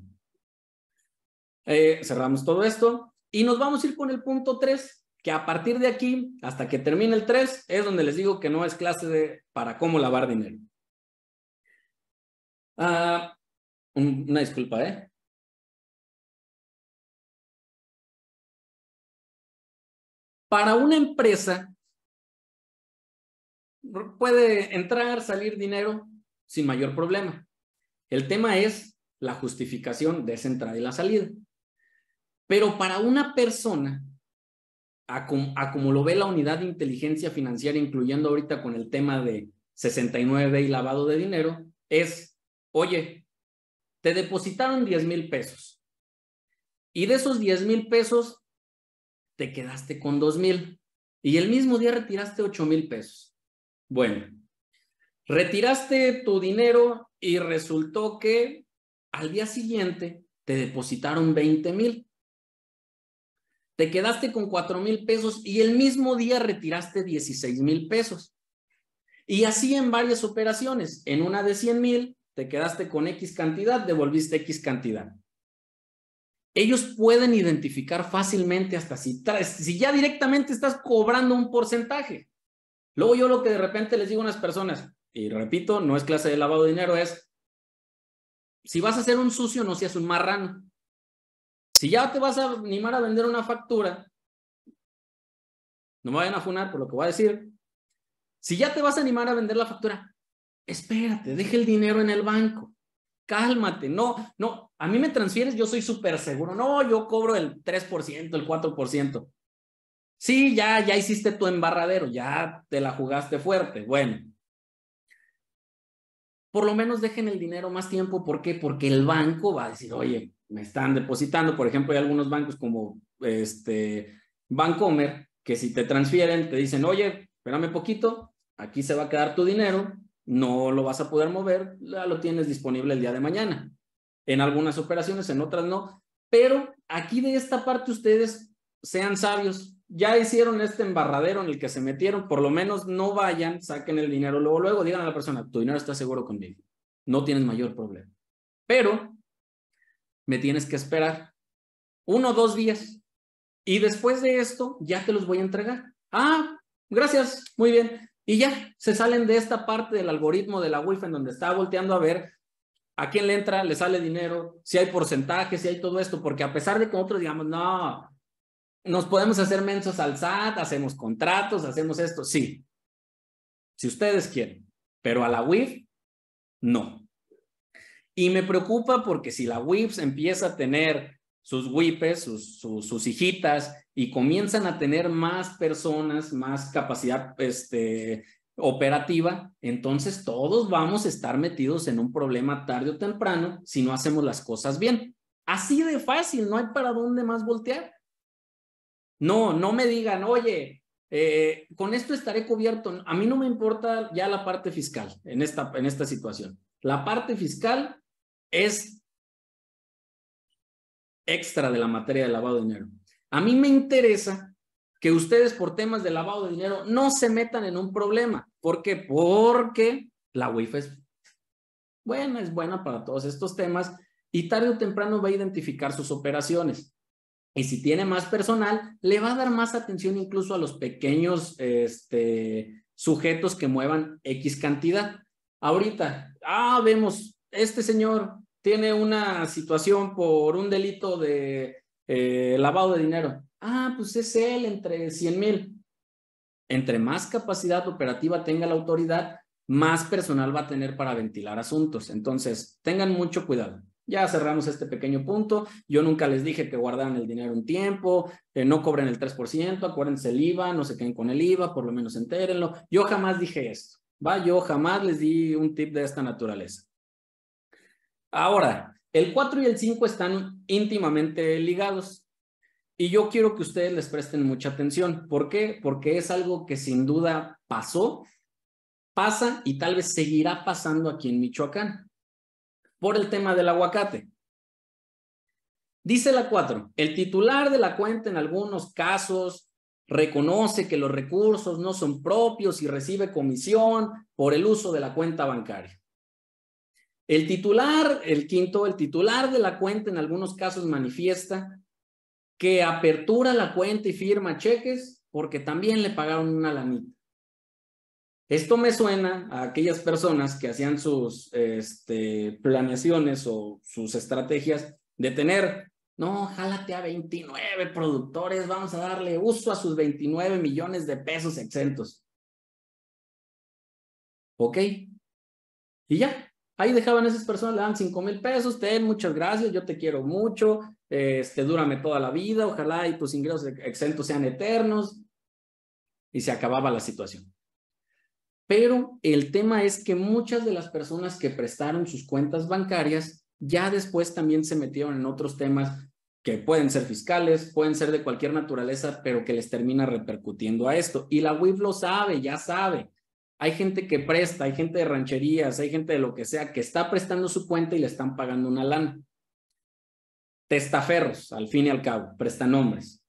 cerramos todo esto y nos vamos a ir con el punto 3, que a partir de aquí, hasta que termine el 3, es donde les digo que no es clase para cómo lavar dinero. Una disculpa, ¿eh? Para una empresa puede entrar, salir dinero sin mayor problema. El tema es la justificación de esa entrada y la salida. Pero para una persona, a como lo ve la unidad de inteligencia financiera, incluyendo ahorita con el tema de 69 y lavado de dinero, es, oye, te depositaron 10,000 pesos y de esos 10,000 pesos te quedaste con 2,000 y el mismo día retiraste 8,000 pesos. Bueno, retiraste tu dinero y resultó que al día siguiente te depositaron 20,000. Te quedaste con 4,000 pesos y el mismo día retiraste 16,000 pesos. Y así en varias operaciones. En una de 100,000 te quedaste con X cantidad, devolviste X cantidad. Ellos pueden identificar fácilmente hasta si ya directamente estás cobrando un porcentaje. Luego yo lo que de repente les digo a unas personas, y repito, no es clase de lavado de dinero, es, si vas a ser un sucio, no seas un marrano. Si ya te vas a animar a vender una factura, no me vayan a funar por lo que voy a decir, si ya te vas a animar a vender la factura, espérate, deja el dinero en el banco, cálmate, no, a mí me transfieres, yo soy súper seguro, no, yo cobro el 3%, el 4%. Sí, ya hiciste tu embarradero, ya te la jugaste fuerte. Bueno, por lo menos dejen el dinero más tiempo. ¿Por qué? Porque el banco va a decir, oye, me están depositando. Por ejemplo, hay algunos bancos como Bancomer, que si te transfieren, te dicen, oye, espérame poquito, aquí se va a quedar tu dinero, no lo vas a poder mover, ya lo tienes disponible el día de mañana. En algunas operaciones, en otras no. Pero aquí de esta parte ustedes sean sabios. Ya hicieron este embarradero en el que se metieron, por lo menos no vayan, saquen el dinero luego, digan a la persona, tu dinero está seguro conmigo, no tienes mayor problema. Pero me tienes que esperar. 1 o 2 días. Y después de esto, ya te los voy a entregar. Ah, gracias, muy bien. Y ya, se salen de esta parte del algoritmo de la UIF en donde está volteando a ver a quién le entra, le sale dinero, si hay porcentajes, si hay todo esto, porque a pesar de que nosotros digamos, no, nos podemos hacer mensos al SAT, hacemos contratos, hacemos esto, sí, si ustedes quieren, pero a la UIF, no. Y me preocupa porque si la UIF empieza a tener sus WIPes, sus hijitas, y comienzan a tener más personas, más capacidad operativa, entonces todos vamos a estar metidos en un problema tarde o temprano si no hacemos las cosas bien. Así de fácil, no hay para dónde más voltear. No, no me digan, oye, con esto estaré cubierto. A mí no me importa ya la parte fiscal en esta situación. La parte fiscal es extra de la materia de lavado de dinero. A mí me interesa que ustedes por temas de lavado de dinero no se metan en un problema. ¿Por qué? Porque la UIF es buena para todos estos temas y tarde o temprano va a identificar sus operaciones. Y si tiene más personal, le va a dar más atención incluso a los pequeños sujetos que muevan X cantidad. Ahorita, vemos, este señor tiene una situación por un delito de lavado de dinero. Pues es él entre 100,000. Entre más capacidad operativa tenga la autoridad, más personal va a tener para ventilar asuntos. Entonces, tengan mucho cuidado. Ya cerramos este pequeño punto. Yo nunca les dije que guardaran el dinero un tiempo, no cobren el 3%, acuérdense el IVA, no se queden con el IVA, por lo menos entérenlo. Yo jamás dije esto, ¿va? Yo jamás les di un tip de esta naturaleza. Ahora, el 4 y el 5 están íntimamente ligados y yo quiero que ustedes les presten mucha atención. ¿Por qué? Porque es algo que sin duda pasó, pasa y tal vez seguirá pasando aquí en Michoacán por el tema del aguacate. Dice la 4, el titular de la cuenta en algunos casos reconoce que los recursos no son propios y recibe comisión por el uso de la cuenta bancaria. El titular, el quinto, el titular de la cuenta en algunos casos manifiesta que apertura la cuenta y firma cheques porque también le pagaron una lanita. Esto me suena a aquellas personas que hacían sus planeaciones o sus estrategias de tener, no, jálate a 29 productores, vamos a darle uso a sus 29 millones de pesos exentos. ¿Ok? Y ya. Ahí dejaban a esas personas, le dan 5,000 pesos, muchas gracias, yo te quiero mucho, dúrame toda la vida, ojalá y tus ingresos exentos sean eternos, y se acababa la situación. Pero el tema es que muchas de las personas que prestaron sus cuentas bancarias ya después también se metieron en otros temas que pueden ser fiscales, pueden ser de cualquier naturaleza, pero que les termina repercutiendo a esto. Y la UIF lo sabe, ya sabe. Hay gente que presta, hay gente de rancherías, hay gente de lo que sea que está prestando su cuenta y le están pagando una lana. Testaferros, al fin y al cabo, prestanombres.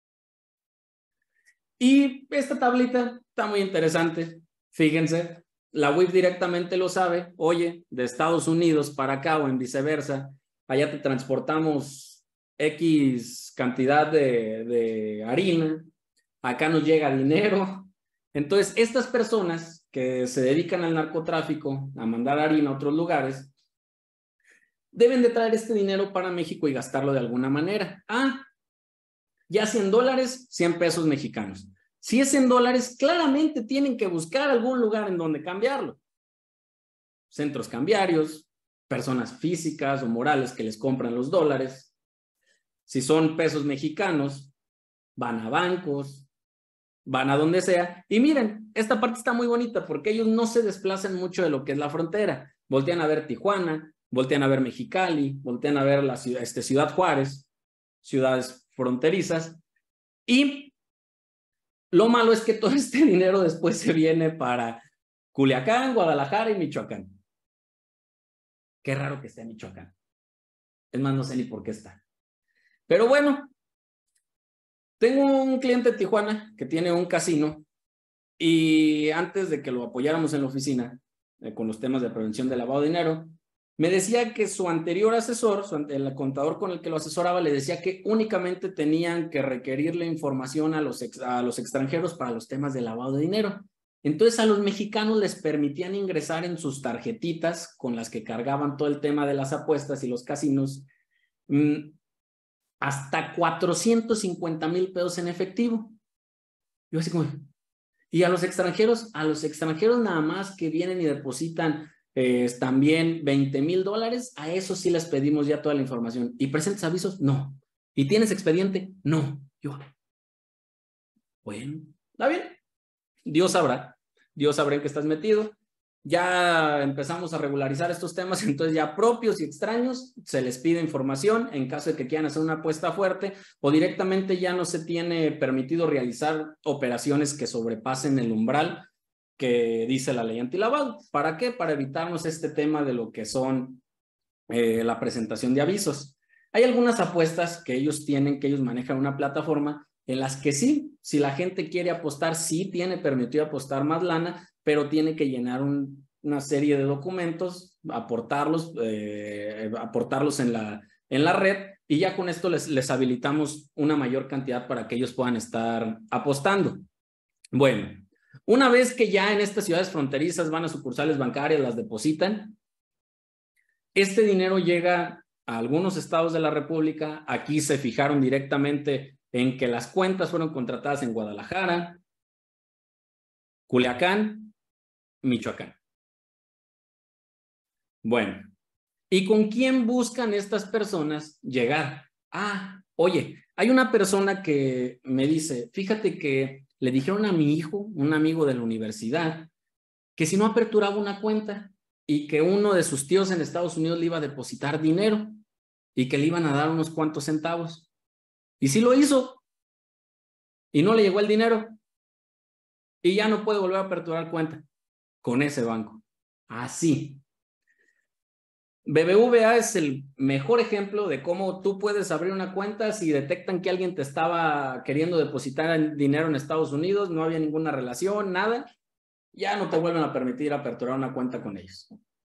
Y esta tablita está muy interesante. Fíjense, la UIF directamente lo sabe. Oye, de Estados Unidos para acá o en viceversa, allá te transportamos X cantidad de harina, acá nos llega dinero. Entonces, estas personas que se dedican al narcotráfico, a mandar harina a otros lugares, deben de traer este dinero para México y gastarlo de alguna manera. Ya $100, 100 pesos mexicanos. Si es $100, claramente tienen que buscar algún lugar en donde cambiarlo. Centros cambiarios, personas físicas o morales que les compran los dólares. Si son pesos mexicanos, van a bancos, van a donde sea. Y miren, esta parte está muy bonita porque ellos no se desplazan mucho de lo que es la frontera. Voltean a ver Tijuana, voltean a ver Mexicali, voltean a ver la Ciudad Juárez, ciudades fronterizas. Y lo malo es que todo este dinero después se viene para Culiacán, Guadalajara y Michoacán. Qué raro que esté en Michoacán. Es más, no sé ni por qué está. Pero bueno, tengo un cliente de Tijuana que tiene un casino y antes de que lo apoyáramos en la oficina con los temas de prevención de lavado de dinero, Me decía que su anterior asesor, el contador con el que lo asesoraba, le decía que únicamente tenían que requerirle información a los extranjeros para los temas de lavado de dinero. Entonces a los mexicanos les permitían ingresar en sus tarjetitas con las que cargaban todo el tema de las apuestas y los casinos, hasta 450,000 pesos en efectivo. Yo así como, y a los extranjeros nada más que vienen y depositan también $20,000, a eso sí les pedimos ya toda la información. ¿Y presentes avisos? No. ¿Y tienes expediente? No. Yo, bueno, está bien. Dios sabrá en qué estás metido. Ya empezamos a regularizar estos temas, entonces ya propios y extraños se les pide información en caso de que quieran hacer una apuesta fuerte, o directamente ya no se tiene permitido realizar operaciones que sobrepasen el umbral que dice la ley antilavado. ¿Para qué? Para evitarnos este tema de lo que son la presentación de avisos. Hay algunas apuestas que ellos manejan una plataforma en las que sí, si la gente quiere apostar, sí tiene permitido apostar más lana, pero tiene que llenar una serie de documentos, aportarlos en la red, y ya con esto les habilitamos una mayor cantidad para que ellos puedan estar apostando. Bueno, una vez que ya en estas ciudades fronterizas van a sucursales bancarias, las depositan, este dinero llega a algunos estados de la República. Aquí se fijaron directamente en que las cuentas fueron contratadas en Guadalajara, Culiacán, Michoacán. Bueno, ¿y con quién buscan estas personas llegar? Ah, oye, hay una persona que me dice, fíjate que le dijeron a mi hijo, un amigo de la universidad, que si no aperturaba una cuenta y que uno de sus tíos en Estados Unidos le iba a depositar dinero y que le iban a dar unos cuantos centavos. Y sí lo hizo y no le llegó el dinero y ya no puede volver a aperturar cuenta con ese banco. Así. BBVA es el mejor ejemplo de cómo tú puedes abrir una cuenta si detectan que alguien te estaba queriendo depositar dinero en Estados Unidos, no había ninguna relación, nada, ya no te vuelven a permitir aperturar una cuenta con ellos.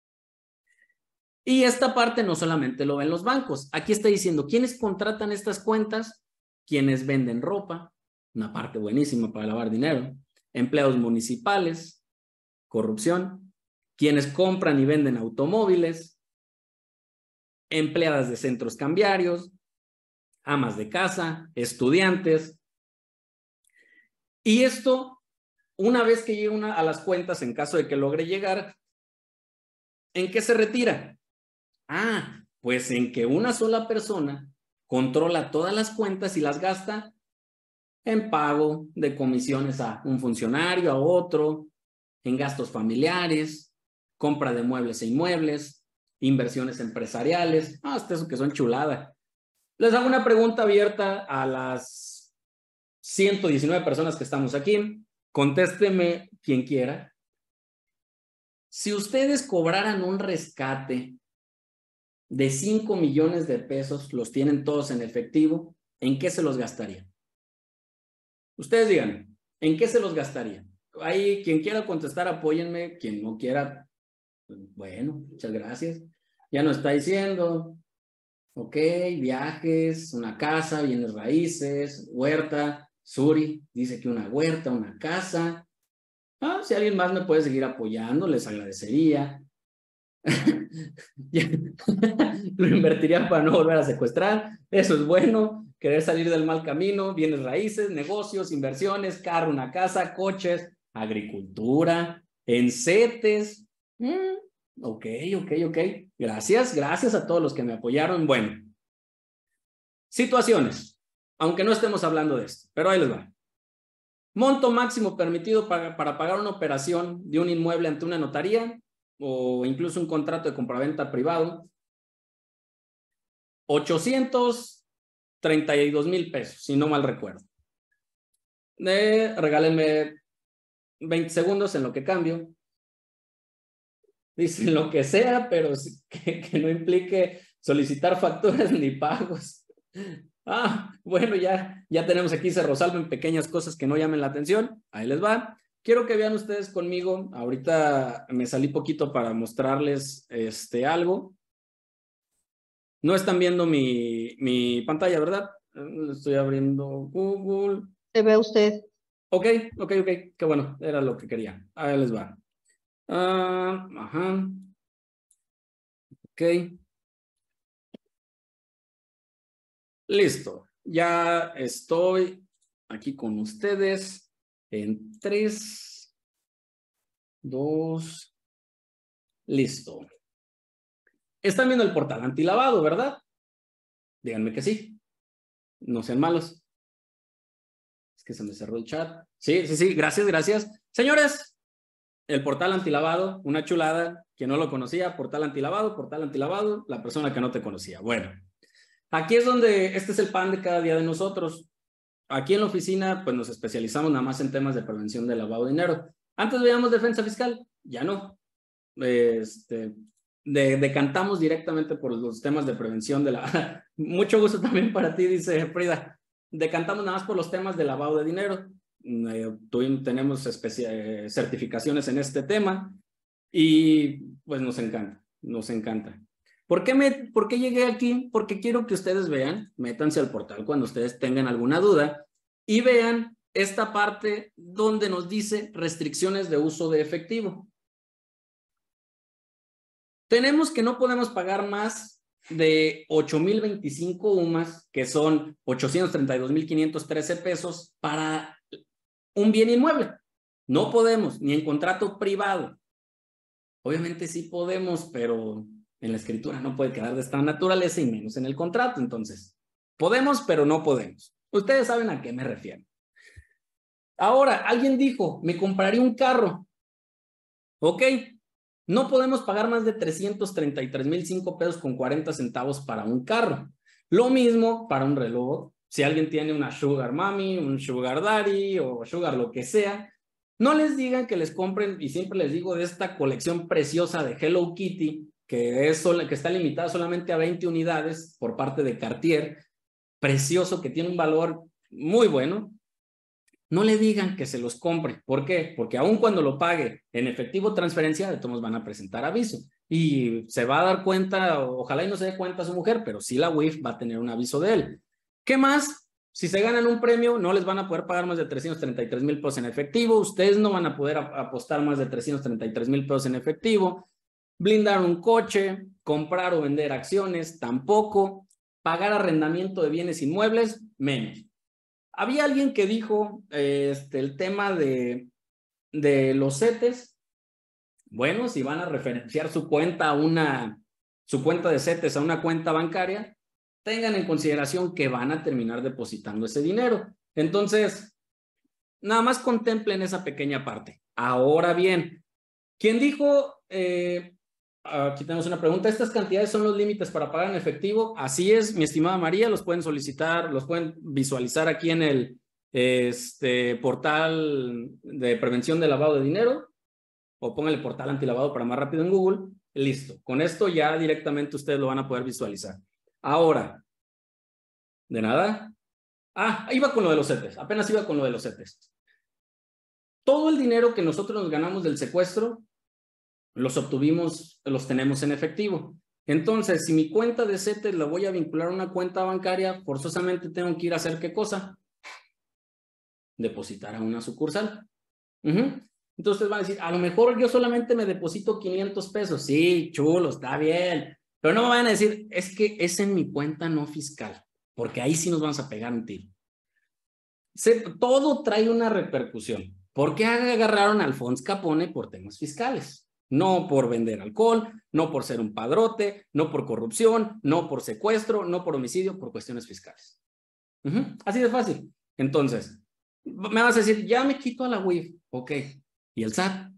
Y esta parte no solamente lo ven los bancos. Aquí está diciendo quiénes contratan estas cuentas, quienes venden ropa, una parte buenísima para lavar dinero, empleados municipales, corrupción, quienes compran y venden automóviles, empleadas de centros cambiarios, amas de casa, estudiantes. Y esto, una vez que llega a las cuentas, en caso de que logre llegar, ¿en qué se retira? Ah, pues en que una sola persona controla todas las cuentas y las gasta en pago de comisiones a un funcionario, a otro, en gastos familiares, compra de muebles e inmuebles, inversiones empresariales, hasta eso que son chulada. Les hago una pregunta abierta a las 119 personas que estamos aquí. Contésteme quien quiera. Si ustedes cobraran un rescate de 5 millones de pesos, los tienen todos en efectivo, ¿en qué se los gastarían? Ustedes digan, ¿en qué se los gastarían? Ahí, quien quiera contestar, apóyenme. Quien no quiera, bueno, muchas gracias. Ya nos está diciendo, ok, viajes, una casa, bienes raíces, huerta. Suri dice que una huerta, una casa. Ah, si alguien más me puede seguir apoyando, les agradecería. Lo invertiría para no volver a secuestrar. Eso es bueno. Querer salir del mal camino, bienes raíces, negocios, inversiones, carro, una casa, coches, agricultura, encetes. Ok. Gracias a todos los que me apoyaron. Bueno, situaciones, aunque no estemos hablando de esto, pero ahí les va. Monto máximo permitido para pagar una operación de un inmueble ante una notaría o incluso un contrato de compraventa privado, 832,000 pesos, si no mal recuerdo. Regálenme 20 segundos en lo que cambio. Dice lo que sea, pero que no implique solicitar facturas ni pagos. Ah, bueno, ya tenemos aquí, se resuelven pequeñas cosas que no llamen la atención. Ahí les va. Quiero que vean ustedes conmigo. Ahorita me salí poquito para mostrarles algo. No están viendo mi pantalla, ¿verdad? Estoy abriendo Google. ¿Se ve usted? Ok. Qué bueno, era lo que quería. Ahí les va. Ajá. Ok. Listo. Ya estoy aquí con ustedes en 3, 2, listo. Están viendo el portal antilavado, ¿verdad? Díganme que sí. No sean malos. Es que se me cerró el chat. Sí, gracias. Señores, el portal antilavado, una chulada. Quien no lo conocía, portal antilavado, la persona que no te conocía. Bueno, aquí es donde este es el pan de cada día de nosotros. Aquí en la oficina, pues nos especializamos nada más en temas de prevención de lavado de dinero. Antes veíamos defensa fiscal, ya no. Decantamos directamente por los temas de prevención de la... Mucho gusto también para ti, dice Frida. Decantamos nada más por los temas de lavado de dinero. Tenemos certificaciones en este tema y pues nos encanta. ¿Por qué llegué aquí? Porque quiero que ustedes vean, métanse al portal cuando ustedes tengan alguna duda y vean esta parte donde nos dice restricciones de uso de efectivo. Tenemos que no podemos pagar más de 8,025 UMAS, que son 832,513 pesos para un bien inmueble. No podemos, ni en contrato privado. Obviamente sí podemos, pero en la escritura no puede quedar de esta naturaleza y menos en el contrato. Entonces, podemos, pero no podemos. Ustedes saben a qué me refiero. Ahora, alguien dijo, me compraría un carro. Ok, no podemos pagar más de 333,005 pesos con 40 centavos para un carro. Lo mismo para un reloj. Si alguien tiene una Sugar Mami, un Sugar Daddy o Sugar lo que sea, no les digan que les compren, y siempre les digo de esta colección preciosa de Hello Kitty, que está limitada solamente a 20 unidades por parte de Cartier, precioso, que tiene un valor muy bueno. No le digan que se los compre. ¿Por qué? Porque aun cuando lo pague en efectivo transferencia, de todos van a presentar aviso. Y se va a dar cuenta, ojalá y no se dé cuenta su mujer, pero sí la UIF va a tener un aviso de él. ¿Qué más? Si se ganan un premio, no les van a poder pagar más de 333,000 pesos en efectivo. Ustedes no van a poder apostar más de 333,000 pesos en efectivo. Blindar un coche, comprar o vender acciones, tampoco. Pagar arrendamiento de bienes inmuebles, menos. Había alguien que dijo el tema de los CETES. Bueno, si van a referenciar su cuenta de CETES a una cuenta bancaria, tengan en consideración que van a terminar depositando ese dinero. Entonces, nada más contemplen esa pequeña parte. Ahora bien, ¿quién dijo? Aquí tenemos una pregunta. ¿Estas cantidades son los límites para pagar en efectivo? Así es, mi estimada María. Los pueden solicitar, los pueden visualizar aquí en el portal de prevención de lavado de dinero, o póngale portal antilavado para más rápido en Google. Listo. Con esto ya directamente ustedes lo van a poder visualizar. Ahora, de nada. Iba con lo de los CETES. Apenas iba con lo de los CETES. Todo el dinero que nosotros nos ganamos del secuestro los tenemos en efectivo. Entonces, si mi cuenta de CETES la voy a vincular a una cuenta bancaria, forzosamente tengo que ir a hacer ¿qué cosa? Depositar a una sucursal. Entonces van a decir, a lo mejor yo solamente me deposito 500 pesos. Sí, chulo, está bien. Pero no me van a decir, es que es en mi cuenta no fiscal, porque ahí sí nos vamos a pegar un tiro. Todo trae una repercusión. ¿Por qué agarraron a Alfonso Capone por temas fiscales? No por vender alcohol, no por ser un padrote, no por corrupción, no por secuestro, no por homicidio, por cuestiones fiscales. Así de fácil. Entonces, me vas a decir, ya me quito a la UIF. Ok. ¿Y el SAT?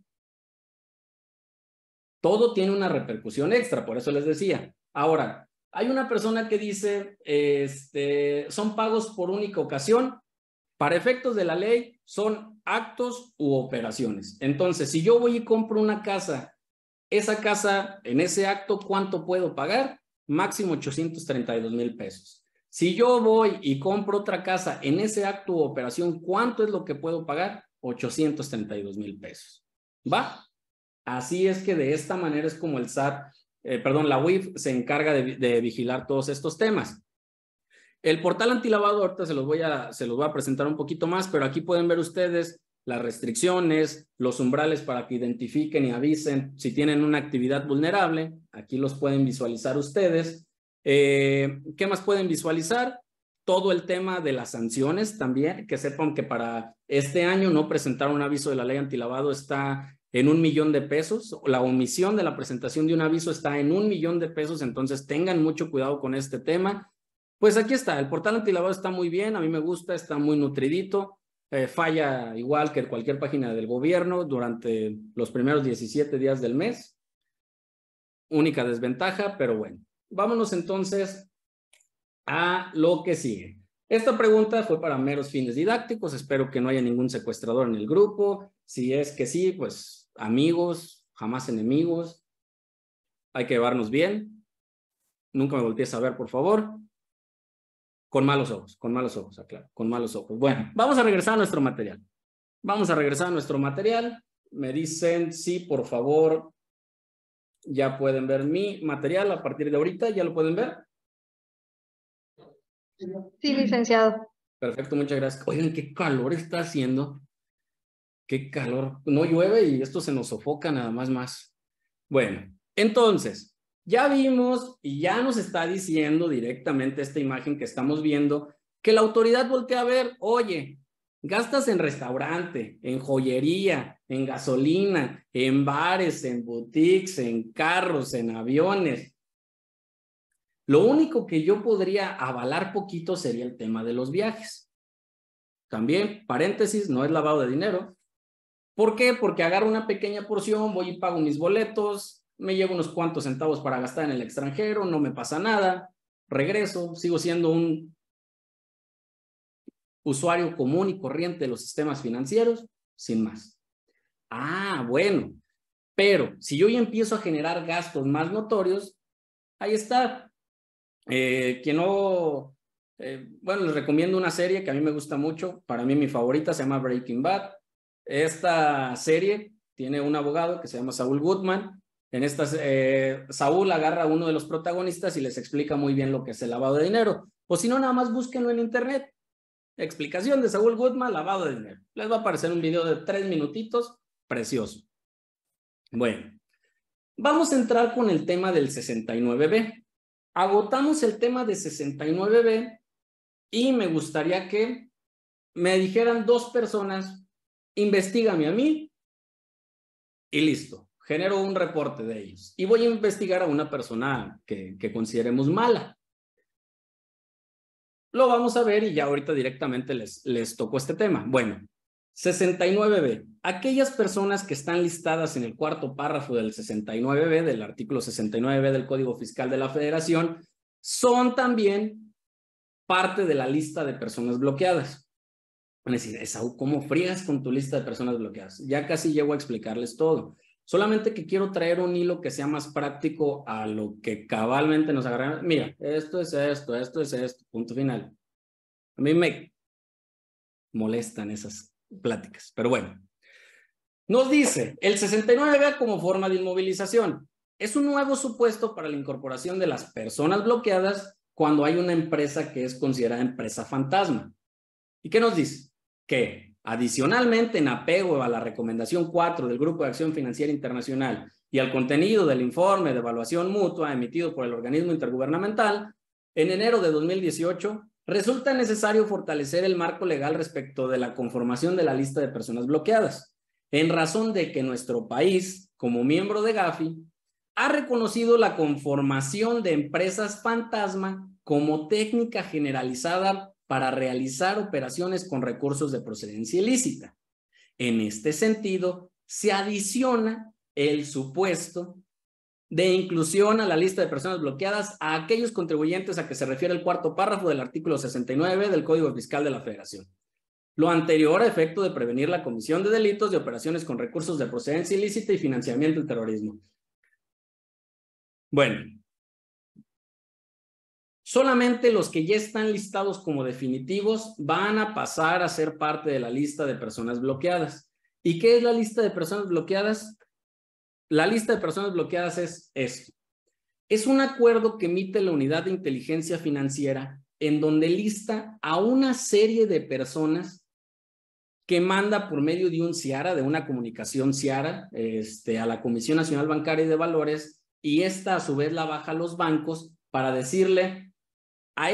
Todo tiene una repercusión extra, por eso les decía. Ahora, hay una persona que dice, son pagos por única ocasión. Para efectos de la ley, son actos u operaciones. Entonces, si yo voy y compro una casa, esa casa, en ese acto, ¿cuánto puedo pagar? Máximo 832,000 pesos. Si yo voy y compro otra casa, en ese acto u operación, ¿cuánto es lo que puedo pagar? 832,000 pesos. ¿Va? Así es que de esta manera es como el SAT la UIF se encarga de vigilar todos estos temas. El portal antilavado, ahorita se los voy a presentar un poquito más, pero aquí pueden ver ustedes las restricciones, los umbrales para que identifiquen y avisen si tienen una actividad vulnerable. Aquí los pueden visualizar ustedes. ¿Qué más pueden visualizar? Todo el tema de las sanciones también, que sepan que para este año no presentar un aviso de la ley antilavado está en $1 millón. La omisión de la presentación de un aviso está en $1 millón, entonces tengan mucho cuidado con este tema. Pues aquí está, el portal antilavado está muy bien, a mí me gusta, está muy nutridito, falla igual que cualquier página del gobierno durante los primeros 17 días del mes. Única desventaja, pero bueno. Vámonos entonces a lo que sigue. Esta pregunta fue para meros fines didácticos, espero que no haya ningún secuestrador en el grupo. Si es que sí, pues amigos, jamás enemigos. Hay que llevarnos bien. Nunca me voltees a ver, por favor. Con malos ojos, aclaro, con malos ojos. Bueno, vamos a regresar a nuestro material. Me dicen sí, por favor. Ya pueden ver mi material a partir de ahorita, ¿ya lo pueden ver? Sí, licenciado. Perfecto, muchas gracias. Oigan, qué calor está haciendo. Qué calor. No llueve y esto se nos sofoca nada más. Bueno, entonces, ya vimos y ya nos está diciendo directamente esta imagen que estamos viendo que la autoridad voltea a ver, oye, gastas en restaurante, en joyería, en gasolina, en bares, en boutiques, en carros, en aviones. Lo único que yo podría avalar poquito sería el tema de los viajes. También, paréntesis, no es lavado de dinero. ¿Por qué? Porque agarro una pequeña porción, voy y pago mis boletos, me llevo unos cuantos centavos para gastar en el extranjero, no me pasa nada, regreso, sigo siendo un usuario común y corriente de los sistemas financieros, sin más. Ah, bueno, pero si yo ya empiezo a generar gastos más notorios, ahí está. Bueno, les recomiendo una serie que a mí me gusta mucho, para mí mi favorita se llama Breaking Bad. Esta serie tiene un abogado que se llama Saul Goodman. En esta, Saúl agarra a uno de los protagonistas y les explica muy bien lo que es el lavado de dinero. O si no, nada más búsquenlo en internet. Explicación de Saúl Goodman, lavado de dinero. Les va a aparecer un video de 3 minutitos, precioso. Bueno, vamos a entrar con el tema del 69B. Agotamos el tema de 69B y me gustaría que me dijeran 2 personas, investígame a mí y listo. Genero un reporte de ellos y voy a investigar a una persona que consideremos mala. Lo vamos a ver y ya ahorita directamente les tocó este tema. Bueno, 69B. Aquellas personas que están listadas en el cuarto párrafo del 69B, del artículo 69B del Código Fiscal de la Federación, son también parte de la lista de personas bloqueadas. Van a decir, Esaú, ¿cómo friegas con tu lista de personas bloqueadas? Ya casi llego a explicarles todo. Solamente que quiero traer un hilo que sea más práctico a lo que cabalmente nos agarran. Mira, esto es esto, punto final. A mí me molestan esas pláticas, pero bueno. Nos dice, el 69B como forma de inmovilización. Es un nuevo supuesto para la incorporación de las personas bloqueadas cuando hay una empresa que es considerada empresa fantasma. ¿Y qué nos dice? Que adicionalmente, en apego a la recomendación 4 del Grupo de Acción Financiera Internacional y al contenido del informe de evaluación mutua emitido por el organismo intergubernamental, en enero de 2018, resulta necesario fortalecer el marco legal respecto de la conformación de la lista de personas bloqueadas, en razón de que nuestro país, como miembro de Gafi, ha reconocido la conformación de empresas fantasma como técnica generalizada para realizar operaciones con recursos de procedencia ilícita. En este sentido, se adiciona el supuesto de inclusión a la lista de personas bloqueadas a aquellos contribuyentes a que se refiere el cuarto párrafo del artículo 69 del Código Fiscal de la Federación. Lo anterior a efecto de prevenir la comisión de delitos de operaciones con recursos de procedencia ilícita y financiamiento del terrorismo. Bueno, solamente los que ya están listados como definitivos van a pasar a ser parte de la lista de personas bloqueadas. ¿Y qué es la lista de personas bloqueadas? La lista de personas bloqueadas es esto. Es un acuerdo que emite la Unidad de Inteligencia Financiera en donde lista a una serie de personas que manda por medio de un CIARA, de una comunicación CIARA, a la Comisión Nacional Bancaria y de Valores, y esta a su vez la baja a los bancos para decirle a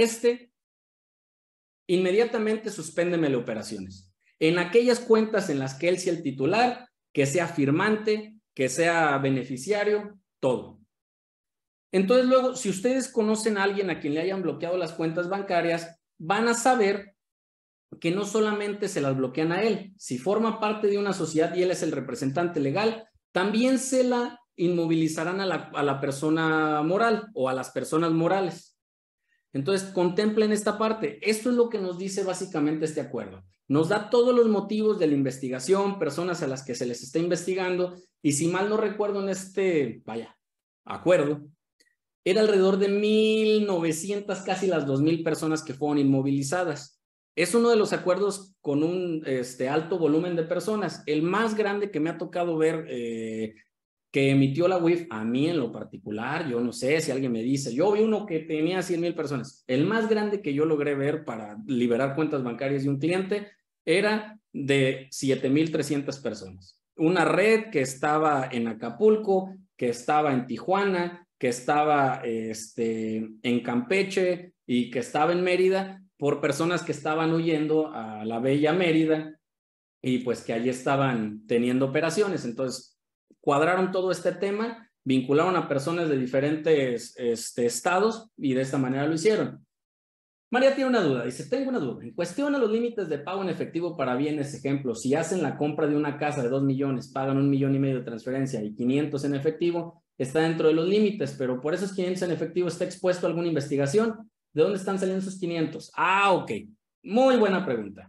inmediatamente suspéndemele operaciones. En aquellas cuentas en las que él sea el titular, que sea firmante, que sea beneficiario, todo. Entonces luego, si ustedes conocen a alguien a quien le hayan bloqueado las cuentas bancarias, van a saber que no solamente se las bloquean a él, si forma parte de una sociedad y él es el representante legal, también se la inmovilizarán a la persona moral o a las personas morales. Entonces, contemplen esta parte. Esto es lo que nos dice básicamente este acuerdo. Nos da todos los motivos de la investigación, personas a las que se les está investigando, y si mal no recuerdo en este, acuerdo, era alrededor de 1,900, casi las 2,000 personas que fueron inmovilizadas. Es uno de los acuerdos con un alto volumen de personas. El más grande que me ha tocado ver que emitió la UIF, a mí en lo particular, yo no sé si alguien me dice, yo vi uno que tenía 100,000 personas. El más grande que yo logré ver para liberar cuentas bancarias de un cliente era de 7,300 personas. Una red que estaba en Acapulco, que estaba en Tijuana, que estaba en Campeche y que estaba en Mérida, por personas que estaban huyendo a la bella Mérida y pues que allí estaban teniendo operaciones. Entonces, cuadraron todo este tema, vincularon a personas de diferentes estados y de esta manera lo hicieron. María tiene una duda, dice, tengo una duda. En cuestión a los límites de pago en efectivo para bienes, ejemplo, si hacen la compra de una casa de 2 millones, pagan 1,5 millones de transferencia y 500 en efectivo, está dentro de los límites, pero por esos 500 en efectivo está expuesto a alguna investigación. ¿De dónde están saliendo esos 500? Ok. Muy buena pregunta.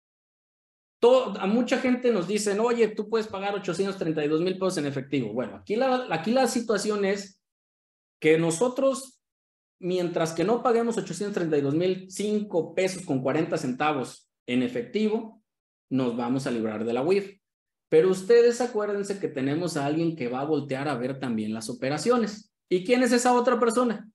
A mucha gente nos dicen, oye, tú puedes pagar 832,000 pesos en efectivo. Bueno, aquí la situación es que nosotros, mientras que no paguemos 832,005 pesos con 40 centavos en efectivo, nos vamos a librar de la UIF. Pero ustedes acuérdense que tenemos a alguien que va a voltear a ver también las operaciones. ¿Y quién es esa otra persona?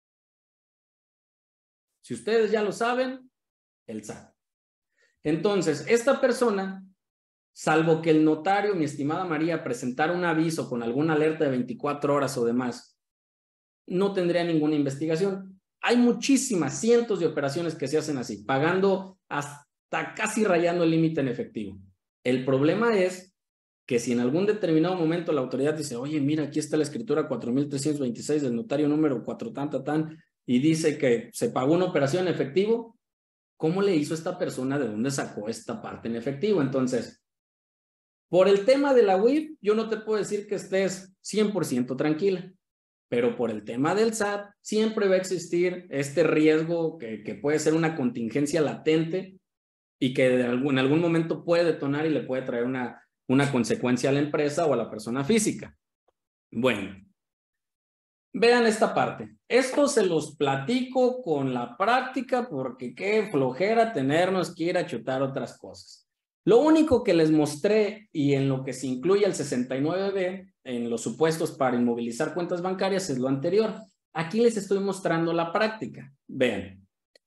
Si ustedes ya lo saben, el SAT. Entonces, esta persona, salvo que el notario, mi estimada María, presentara un aviso con alguna alerta de 24 horas o demás, no tendría ninguna investigación. Hay muchísimas, cientos de operaciones que se hacen así, pagando hasta casi rayando el límite en efectivo. El problema es que si en algún determinado momento la autoridad dice, oye, mira, aquí está la escritura 4,326 del notario número 4 tan, y dice que se pagó una operación en efectivo, ¿cómo le hizo esta persona? ¿De dónde sacó esta parte en efectivo? Entonces, por el tema de la UIF, yo no te puedo decir que estés 100% tranquila, pero por el tema del SAT, siempre va a existir este riesgo que puede ser una contingencia latente y que en algún momento puede detonar y le puede traer una consecuencia a la empresa o a la persona física. Bueno. Vean esta parte. Esto se los platico con la práctica porque qué flojera tenernos que ir a chutar otras cosas. Lo único que les mostré y en lo que se incluye el 69B en los supuestos para inmovilizar cuentas bancarias es lo anterior. Aquí les estoy mostrando la práctica. Vean.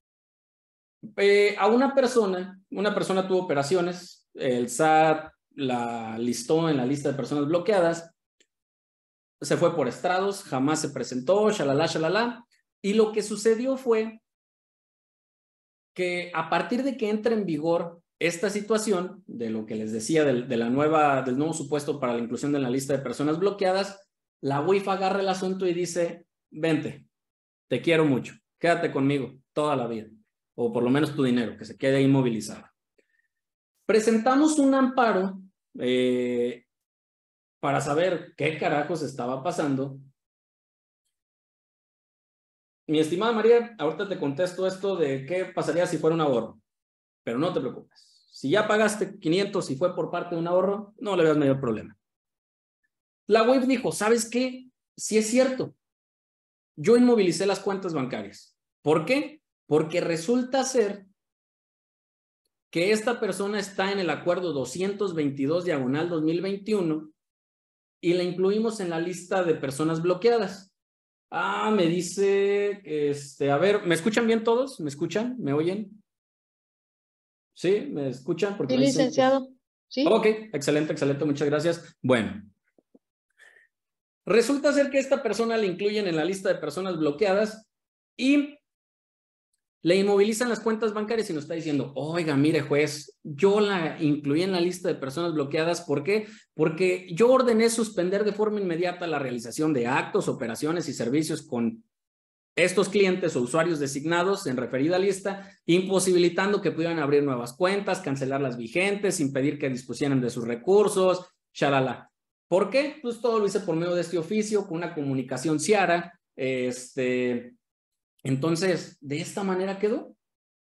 A una persona tuvo operaciones, el SAT la listó en la lista de personas bloqueadas, se fue por estrados, jamás se presentó, shalala, y lo que sucedió fue que a partir de que entra en vigor esta situación, de lo que les decía del nuevo supuesto para la inclusión de la lista de personas bloqueadas, la UIF agarra el asunto y dice, vente, te quiero mucho, quédate conmigo toda la vida, o por lo menos tu dinero, que se quede inmovilizado. Presentamos un amparo para saber qué carajos estaba pasando. Mi estimada María, ahorita te contesto esto de qué pasaría si fuera un ahorro, pero no te preocupes. Si ya pagaste 500 y fue por parte de un ahorro, no le veas mayor problema. La UIF dijo, ¿sabes qué? Sí es cierto. Yo inmovilicé las cuentas bancarias. ¿Por qué? Porque resulta ser que esta persona está en el acuerdo 222/2021 y la incluimos en la lista de personas bloqueadas. Me dice, a ver, ¿me escuchan bien todos? ¿Me escuchan? ¿Me oyen? ¿Sí? ¿Me escuchan? Porque Sí, me dicen que... licenciado. Sí. Ok, excelente, excelente, muchas gracias. Bueno, resulta ser que esta persona la incluyen en la lista de personas bloqueadas y le inmovilizan las cuentas bancarias y nos está diciendo, oiga, mire juez, yo la incluí en la lista de personas bloqueadas. ¿Por qué? Porque yo ordené suspender de forma inmediata la realización de actos, operaciones y servicios con estos clientes o usuarios designados en referida lista, imposibilitando que pudieran abrir nuevas cuentas, cancelar las vigentes, impedir que dispusieran de sus recursos, shalala. ¿Por qué? Pues todo lo hice por medio de este oficio, con una comunicación ciara. Entonces, de esta manera quedó.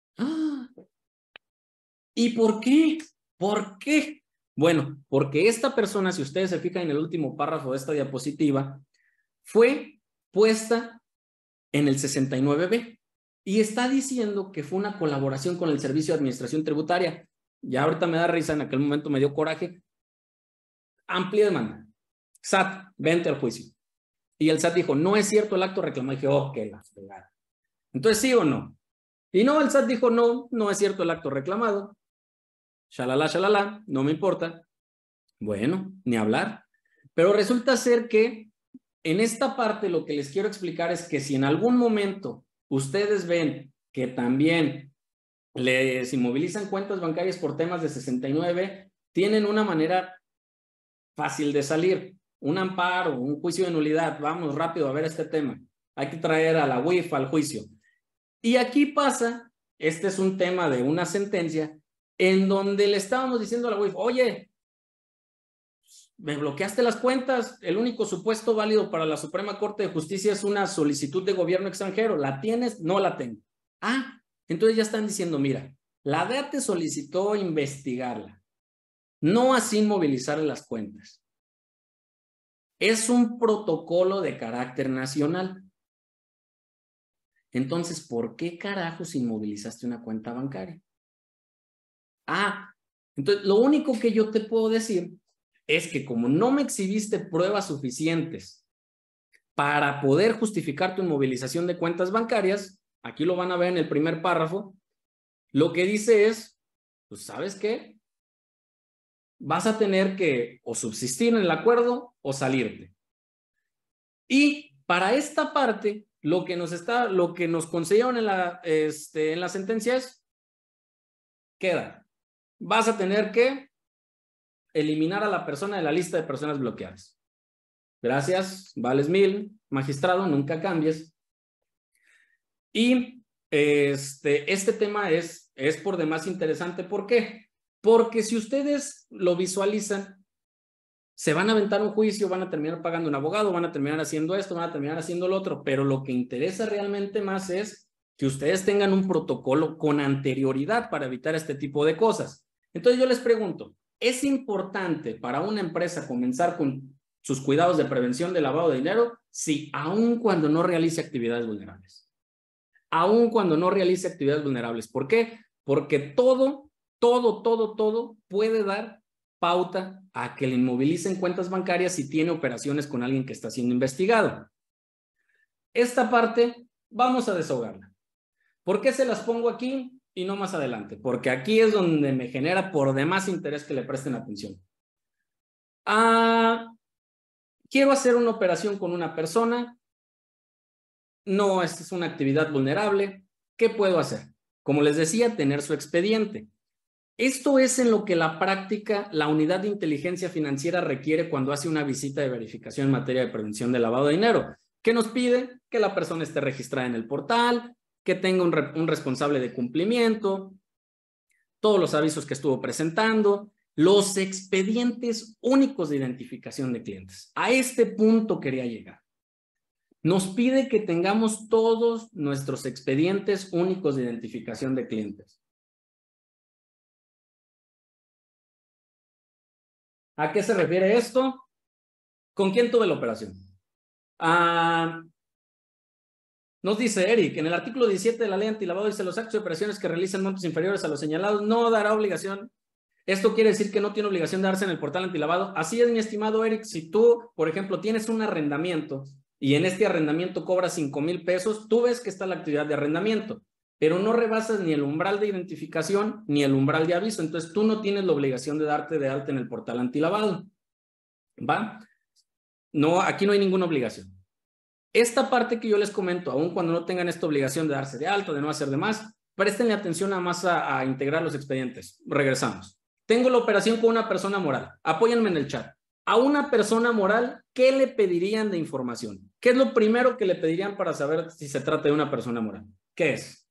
¿Y por qué? ¿Por qué? Bueno, porque esta persona, si ustedes se fijan en el último párrafo de esta diapositiva, fue puesta en el 69B y está diciendo que fue una colaboración con el Servicio de Administración Tributaria. Ya ahorita me da risa, en aquel momento me dio coraje. Amplia demanda. SAT, vente al juicio. Y el SAT dijo, no es cierto el acto reclamado. Y dije, oh, qué la fregada. Entonces, ¿sí o no? Y no, el SAT dijo, no, no es cierto el acto reclamado. Shalala, shalala, no me importa. Bueno, ni hablar. Pero resulta ser que en esta parte lo que les quiero explicar es que si en algún momento ustedes ven que también les inmovilizan cuentas bancarias por temas de 69, tienen una manera fácil de salir. Un amparo, un juicio de nulidad. Vamos rápido a ver este tema. Hay que traer a la UIF al juicio. Y aquí pasa, este es un tema de una sentencia en donde le estábamos diciendo a la UIF, oye, me bloqueaste las cuentas, el único supuesto válido para la Suprema Corte de Justicia es una solicitud de gobierno extranjero. ¿La tienes? No la tengo. Entonces ya están diciendo, mira, la DEA te solicitó investigarla, no así inmovilizarle las cuentas. Es un protocolo de carácter nacional. Entonces, ¿por qué carajos inmovilizaste una cuenta bancaria? Entonces, lo único que yo te puedo decir es que como no me exhibiste pruebas suficientes para poder justificar tu inmovilización de cuentas bancarias, aquí lo van a ver en el primer párrafo, lo que dice es, pues, ¿sabes qué? Vas a tener que o subsistir en el acuerdo o salirte. Y para esta parte, lo que nos concedieron en la sentencia es, queda. Vas a tener que eliminar a la persona de la lista de personas bloqueadas. Gracias, vales 1000, magistrado, nunca cambies. Y este tema es por demás interesante. ¿Por qué? Porque si ustedes lo visualizan, se van a aventar un juicio, van a terminar pagando un abogado, van a terminar haciendo esto, van a terminar haciendo lo otro, pero lo que interesa realmente más es que ustedes tengan un protocolo con anterioridad para evitar este tipo de cosas. Entonces yo les pregunto, ¿es importante para una empresa comenzar con sus cuidados de prevención de lavado de dinero? Sí, aun cuando no realice actividades vulnerables. Aun cuando no realice actividades vulnerables. ¿Por qué? Porque todo puede dar pauta a que le inmovilicen cuentas bancarias si tiene operaciones con alguien que está siendo investigado. Esta parte vamos a desahogarla. ¿Por qué se las pongo aquí y no más adelante? Porque aquí es donde me genera por demás interés que le presten atención. Quiero hacer una operación con una persona. No, esta es una actividad vulnerable. ¿Qué puedo hacer? Como les decía, tener su expediente. Esto es en lo que la práctica, la unidad de inteligencia financiera requiere cuando hace una visita de verificación en materia de prevención de lavado de dinero. ¿Qué nos pide? Que la persona esté registrada en el portal, que tenga un responsable de cumplimiento, todos los avisos que estuvo presentando, los expedientes únicos de identificación de clientes. A este punto quería llegar. Nos pide que tengamos todos nuestros expedientes únicos de identificación de clientes. ¿A qué se refiere esto? ¿Con quién tuve la operación? Nos dice Eric, en el artículo 17 de la ley antilavado dice los actos y operaciones que realicen montos inferiores a los señalados no dará obligación. Esto quiere decir que no tiene obligación de darse en el portal antilavado. Así es, mi estimado Eric, si tú, por ejemplo, tienes un arrendamiento y en este arrendamiento cobras 5,000 pesos, tú ves que está la actividad de arrendamiento, pero no rebasas ni el umbral de identificación ni el umbral de aviso. Entonces tú no tienes la obligación de darte de alta en el portal antilavado. ¿Va? No, aquí no hay ninguna obligación. Esta parte que yo les comento, aun cuando no tengan esta obligación de darse de alta, de no hacer de más, préstenle atención nada más a integrar los expedientes. Regresamos. Tengo la operación con una persona moral. Apóyenme en el chat. A una persona moral, ¿qué le pedirían de información? ¿Qué es lo primero que le pedirían para saber si se trata de una persona moral? ¿Qué es?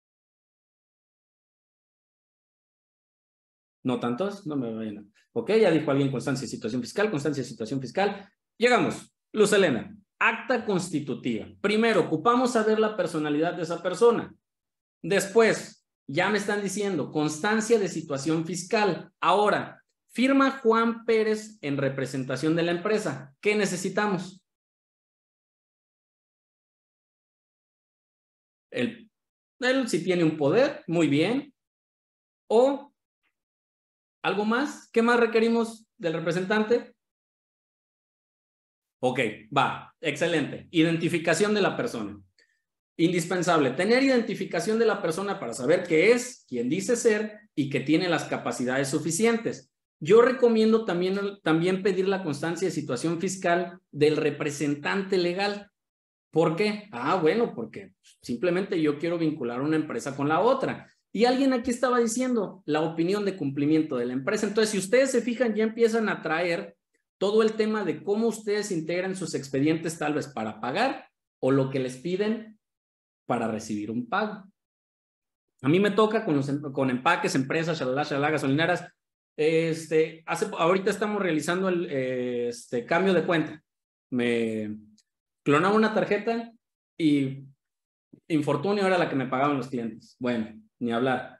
¿No tantos? No me vayan. Ok, ya dijo alguien constancia de situación fiscal, constancia de situación fiscal. Llegamos. Luz Helena, acta constitutiva. Primero, ocupamos saber la personalidad de esa persona. Después, ya me están diciendo, constancia de situación fiscal. Ahora, firma Juan Pérez en representación de la empresa. ¿Qué necesitamos? Él si tiene un poder, muy bien. O algo más. ¿Qué más requerimos del representante? Ok, va, excelente. Identificación de la persona. Indispensable, tener identificación de la persona para saber qué es, quién dice ser y que tiene las capacidades suficientes. Yo recomiendo también pedir la constancia de situación fiscal del representante legal. ¿Por qué? Ah, bueno, porque simplemente yo quiero vincular una empresa con la otra. Y alguien aquí estaba diciendo la opinión de cumplimiento de la empresa. Entonces, si ustedes se fijan, ya empiezan a traer todo el tema de cómo ustedes integran sus expedientes tal vez para pagar o lo que les piden para recibir un pago. A mí me toca con empaques, empresas, shalala, gasolineras. Ahorita estamos realizando el cambio de cuenta. Me clonaba una tarjeta y infortunio era la que me pagaban los clientes. Bueno, ni hablar.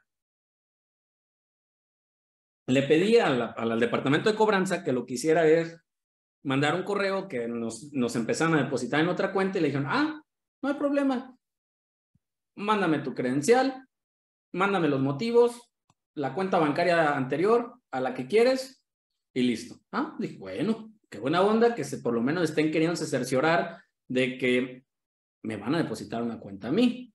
Le pedí al departamento de cobranza que lo que hiciera es mandar un correo que nos empezaran a depositar en otra cuenta y le dijeron, no hay problema. Mándame tu credencial, mándame los motivos, la cuenta bancaria anterior a la que quieres y listo. Dije, bueno, qué buena onda que por lo menos estén queriéndose cerciorar de que me van a depositar una cuenta a mí.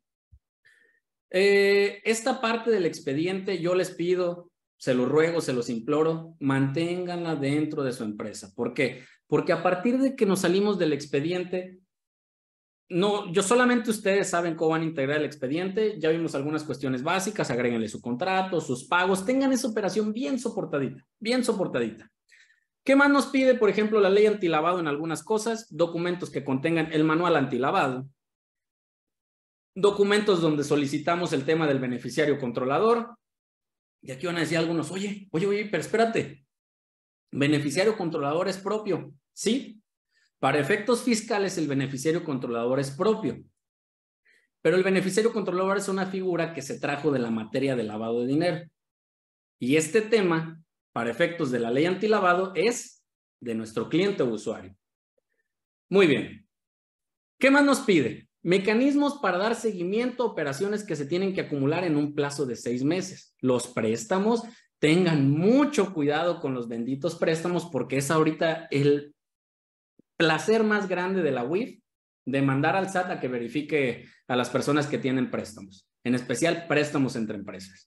Esta parte del expediente yo les pido, se los ruego, se los imploro, manténganla dentro de su empresa. ¿Por qué? Porque a partir de que nos salimos del expediente, solamente ustedes saben cómo van a integrar el expediente. Ya vimos algunas cuestiones básicas, agréguenle su contrato, sus pagos, tengan esa operación bien soportadita, bien soportadita. ¿Qué más nos pide? Por ejemplo, la ley antilavado en algunas cosas, documentos que contengan el manual antilavado, documentos donde solicitamos el tema del beneficiario controlador. Y aquí van a decir algunos, oye, pero espérate, beneficiario controlador es propio. Sí. Para efectos fiscales, el beneficiario controlador es propio. Pero el beneficiario controlador es una figura que se trajo de la materia de lavado de dinero. Y este tema, para efectos de la ley antilavado, es de nuestro cliente o usuario. Muy bien. ¿Qué más nos pide? Mecanismos para dar seguimiento a operaciones que se tienen que acumular en un plazo de 6 meses. Los préstamos, tengan mucho cuidado con los benditos préstamos porque es ahorita el placer más grande de la UIF de mandar al SAT a que verifique a las personas que tienen préstamos, en especial préstamos entre empresas.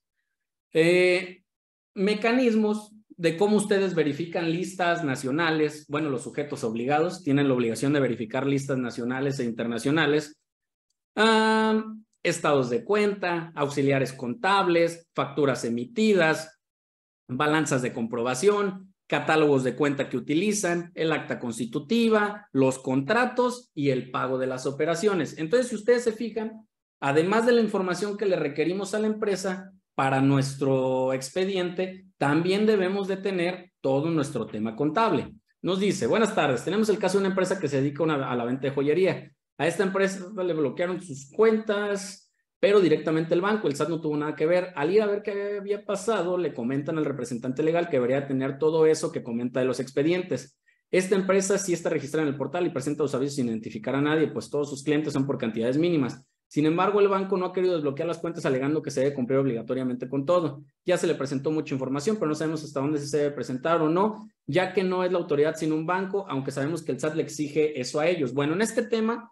Mecanismos de cómo ustedes verifican listas nacionales. Bueno, los sujetos obligados tienen la obligación de verificar listas nacionales e internacionales, estados de cuenta, auxiliares contables, facturas emitidas, balanzas de comprobación, catálogos de cuenta que utilizan, el acta constitutiva, los contratos y el pago de las operaciones. Entonces, si ustedes se fijan, además de la información que le requerimos a la empresa para nuestro expediente, también debemos de tener todo nuestro tema contable. Nos dice, buenas tardes, tenemos el caso de una empresa que se dedica a la venta de joyería. A esta empresa le bloquearon sus cuentas, pero directamente el banco, el SAT no tuvo nada que ver. Al ir a ver qué había pasado, le comentan al representante legal que debería tener todo eso que comenta de los expedientes. Esta empresa sí está registrada en el portal y presenta los avisos sin identificar a nadie, pues todos sus clientes son por cantidades mínimas. Sin embargo, el banco no ha querido desbloquear las cuentas alegando que se debe cumplir obligatoriamente con todo. Ya se le presentó mucha información, pero no sabemos hasta dónde se debe presentar o no. ya que no es la autoridad sino un banco, aunque sabemos que el SAT le exige eso a ellos. Bueno, en este tema,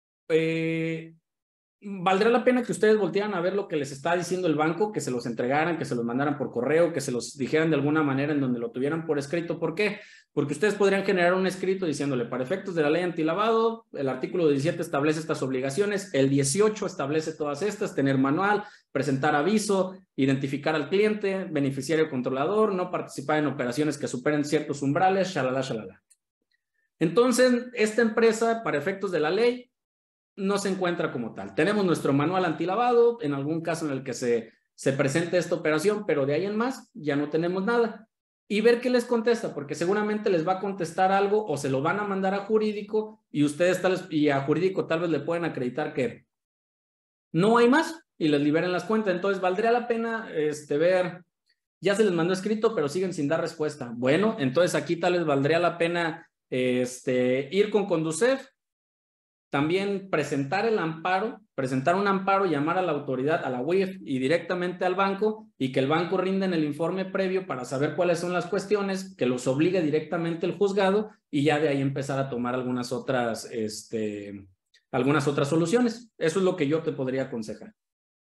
valdrá la pena que ustedes voltearan a ver lo que les está diciendo el banco, que se los entregaran, que se los mandaran por correo, que se los dijeran de alguna manera en donde lo tuvieran por escrito. ¿Por qué? Porque ustedes podrían generar un escrito diciéndole, para efectos de la ley antilavado, el artículo 17 establece estas obligaciones, el 18 establece todas estas, tener manual, presentar aviso, identificar al cliente, beneficiario controlador, no participar en operaciones que superen ciertos umbrales, shalala, shalala. Entonces, esta empresa, para efectos de la ley, no se encuentra como tal. Tenemos nuestro manual antilavado, en algún caso en el que se presente esta operación, pero de ahí en más ya no tenemos nada. Y ver qué les contesta, porque seguramente les va a contestar algo o se lo van a mandar a jurídico y ustedes y a jurídico tal vez le pueden acreditar que no hay más y les liberen las cuentas. Entonces valdría la pena ver, ya se les mandó escrito, pero siguen sin dar respuesta. Bueno, entonces aquí tal vez valdría la pena ir con Conducef. También presentar el amparo, presentar un amparo, llamar a la autoridad, a la UIF y directamente al banco y que el banco rinda en el informe previo para saber cuáles son las cuestiones, que los obligue directamente el juzgado y ya de ahí empezar a tomar algunas otras soluciones. Eso es lo que yo te podría aconsejar.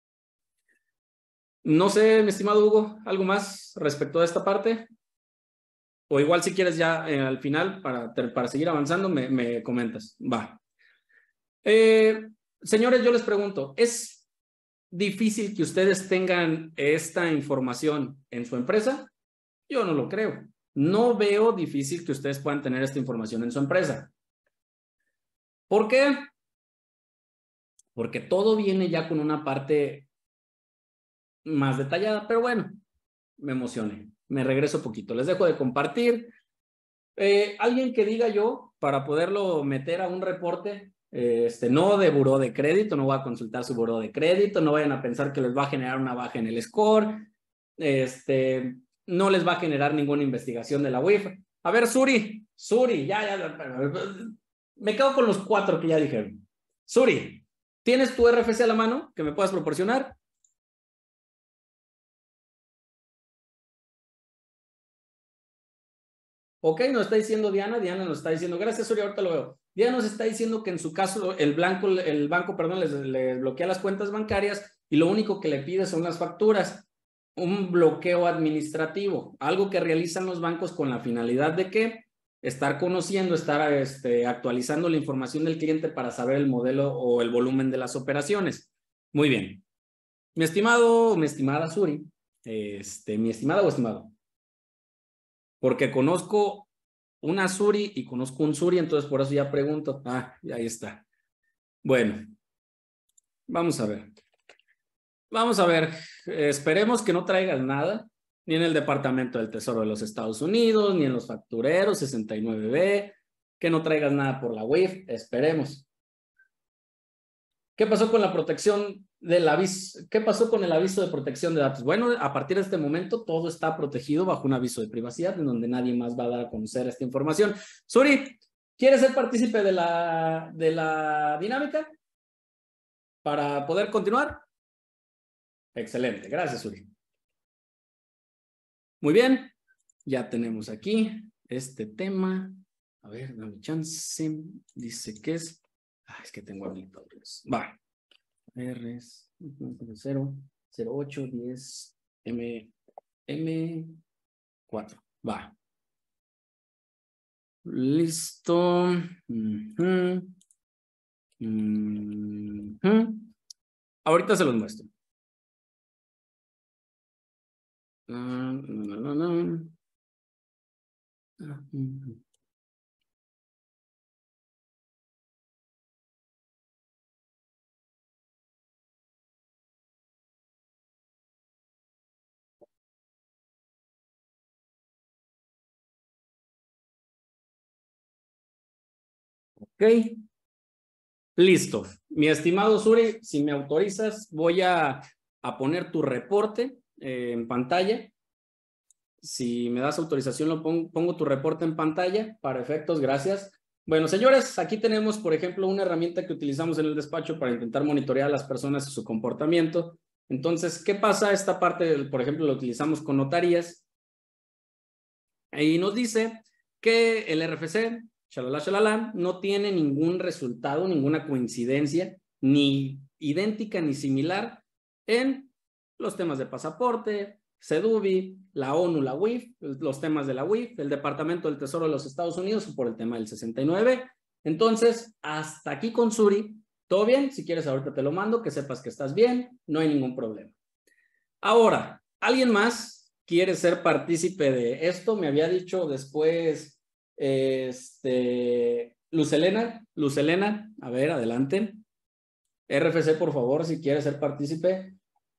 No sé, mi estimado Hugo, ¿algo más respecto a esta parte? O igual si quieres ya al final, para seguir avanzando, me comentas. Va. Señores, yo les pregunto, ¿es difícil que ustedes tengan esta información en su empresa? Yo no lo creo. No veo difícil que ustedes puedan tener esta información en su empresa. ¿Por qué? Porque todo viene ya con una parte más detallada, pero bueno, me emocioné. Me regreso poquito. Les dejo de compartir. Alguien que diga yo, para poderlo meter a un reporte, no de buró de crédito, no voy a consultar su buró de crédito, no vayan a pensar que les va a generar una baja en el score, no les va a generar ninguna investigación de la UIF. A ver, Suri, ya, me quedo con los 4 que ya dijeron. Suri, ¿tienes tu RFC a la mano que me puedas proporcionar? Ok, nos está diciendo Diana nos está diciendo, gracias Suri, ahorita lo veo. Diana nos está diciendo que en su caso el banco les bloquea las cuentas bancarias y lo único que le pide son las facturas. Un bloqueo administrativo, algo que realizan los bancos con la finalidad de que estar conociendo, estar actualizando la información del cliente para saber el modelo o el volumen de las operaciones. Muy bien. Mi estimado, mi estimada Suri, mi estimada o estimado, porque conozco una Suri y conozco un Suri, entonces por eso ya pregunto. Ahí está. Bueno, vamos a ver. Vamos a ver, esperemos que no traigas nada, ni en el Departamento del Tesoro de los Estados Unidos, ni en los factureros 69B, que no traigas nada por la UIF, esperemos. ¿Qué pasó con la protección del aviso? ¿Qué pasó con el aviso de protección de datos? Bueno, a partir de este momento todo está protegido bajo un aviso de privacidad en donde nadie más va a dar a conocer esta información. Suri, ¿quieres ser partícipe de la dinámica para poder continuar? Excelente, gracias Suri. Muy bien, ya tenemos aquí este tema. A ver, dame chance. Dice que es... es que tengo habilitados. Va. R 008 10 M4. Va. Listo. Ahorita se los muestro. Ok. Listo. Mi estimado Suri, si me autorizas, voy a poner tu reporte en pantalla. Si me das autorización, pongo tu reporte en pantalla para efectos, gracias. Bueno, señores, aquí tenemos, por ejemplo, una herramienta que utilizamos en el despacho para intentar monitorear a las personas y su comportamiento. Entonces, ¿qué pasa? Esta parte, por ejemplo, la utilizamos con notarías. Y nos dice que el RFC, shalala, no tiene ningún resultado, ninguna coincidencia, ni idéntica ni similar en los temas de pasaporte, CEDUBI, la ONU, la UIF, los temas de la UIF, el Departamento del Tesoro de los Estados Unidos por el tema del 69. Entonces, hasta aquí con Suri, todo bien. Si quieres, ahorita te lo mando, que sepas que estás bien, no hay ningún problema. Ahora, ¿alguien más quiere ser partícipe de esto? Me había dicho después, Luz Helena, a ver, adelante. RFC, por favor, si quiere ser partícipe.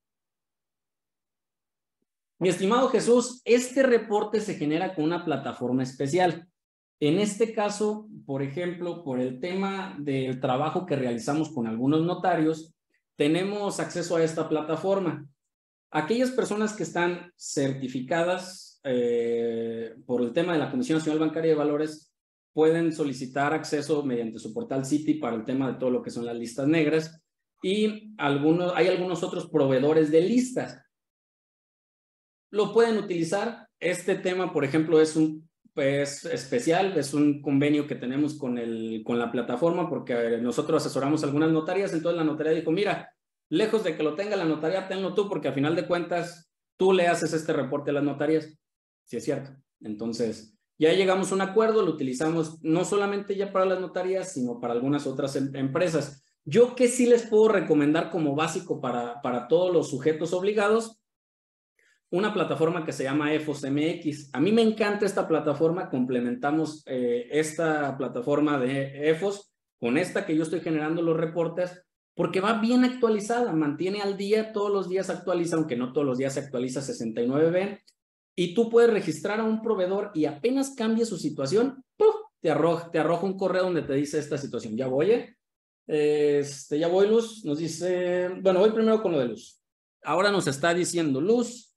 Mi estimado Jesús, este reporte se genera con una plataforma especial. En este caso, por ejemplo, por el tema del trabajo que realizamos con algunos notarios, tenemos acceso a esta plataforma. Aquellas personas que están certificadas por el tema de la Comisión Nacional Bancaria de Valores pueden solicitar acceso mediante su portal Citi para el tema de todo lo que son las listas negras, y hay algunos otros proveedores de listas. Lo pueden utilizar. Este tema, por ejemplo, es especial, es un convenio que tenemos con la plataforma, porque nosotros asesoramos algunas notarias. Entonces la notaría dijo, mira, lejos de que lo tenga la notaría, tenlo tú, porque a final de cuentas tú le haces este reporte a las notarías. Sí, es cierto. Entonces ya llegamos a un acuerdo, lo utilizamos no solamente ya para las notarías, sino para algunas otras empresas. Yo que sí les puedo recomendar como básico para todos los sujetos obligados, una plataforma que se llama EFOS MX. A mí me encanta esta plataforma. Complementamos esta plataforma de EFOS con esta que yo estoy generando los reportes, porque va bien actualizada, mantiene al día, todos los días actualiza, aunque no todos los días se actualiza 69B, y tú puedes registrar a un proveedor y apenas cambie su situación, ¡puf!, te arroja un correo donde te dice esta situación. Ya voy, ya voy, Luz. Nos dice, bueno, voy primero con lo de Luz. Ahora nos está diciendo Luz,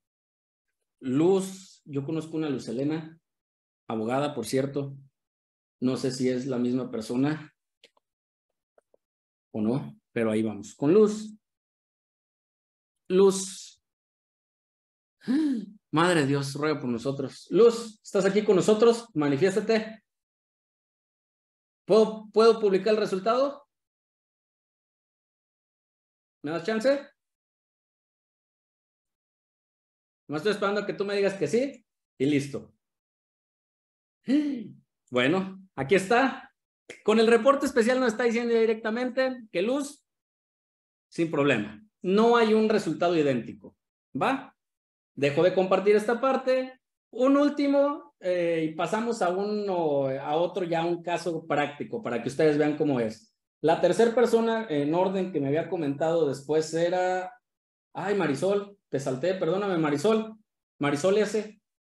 yo conozco una Luz Helena, abogada, por cierto. No sé si es la misma persona o no, pero ahí vamos. Con Luz. Luz. Madre de Dios, ruega por nosotros. Luz, ¿estás aquí con nosotros? Manifiéstate. ¿Puedo publicar el resultado? ¿Me das chance? No estoy esperando a que tú me digas que sí y listo. Bueno, aquí está. Con el reporte especial nos está diciendo directamente que Luz, sin problema. No hay un resultado idéntico. ¿Va? Dejo de compartir esta parte. Un último y pasamos a otro, ya un caso práctico para que ustedes vean cómo es. La tercera persona en orden que me había comentado después era... Ay, Marisol, te salté, perdóname, Marisol. Marisol S.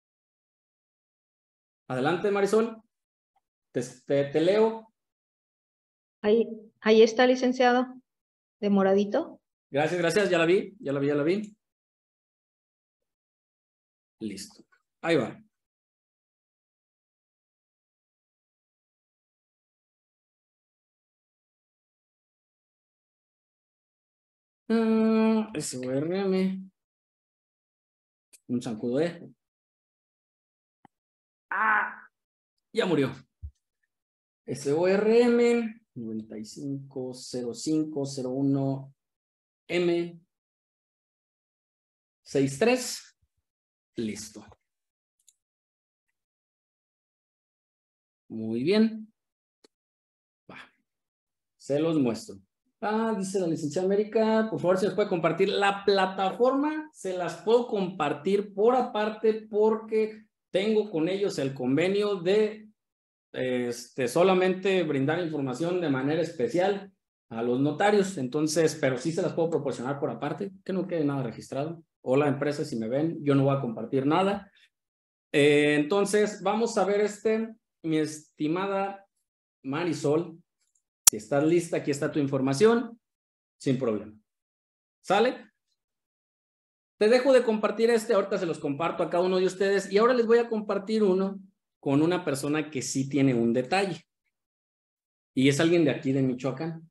Adelante, Marisol. Te leo. Ahí está, licenciado, de moradito. Gracias, ya la vi. Listo. Ahí va. SORM. Un zancudo, ya murió. SORM 950501M 63. Listo. Muy bien. Va. Se los muestro. Dice la licenciada América, por favor, se les puede compartir la plataforma. Se las puedo compartir por aparte porque tengo con ellos el convenio de solamente brindar información de manera especial a los notarios. Entonces, pero sí se las puedo proporcionar por aparte, que no quede nada registrado. Hola, empresa, si me ven, yo no voy a compartir nada. Entonces, vamos a ver mi estimada Marisol. Si estás lista, aquí está tu información, sin problema. ¿Sale? Te dejo de compartir ahorita se los comparto a cada uno de ustedes y ahora les voy a compartir uno con una persona que sí tiene un detalle. Y es alguien de aquí de Michoacán.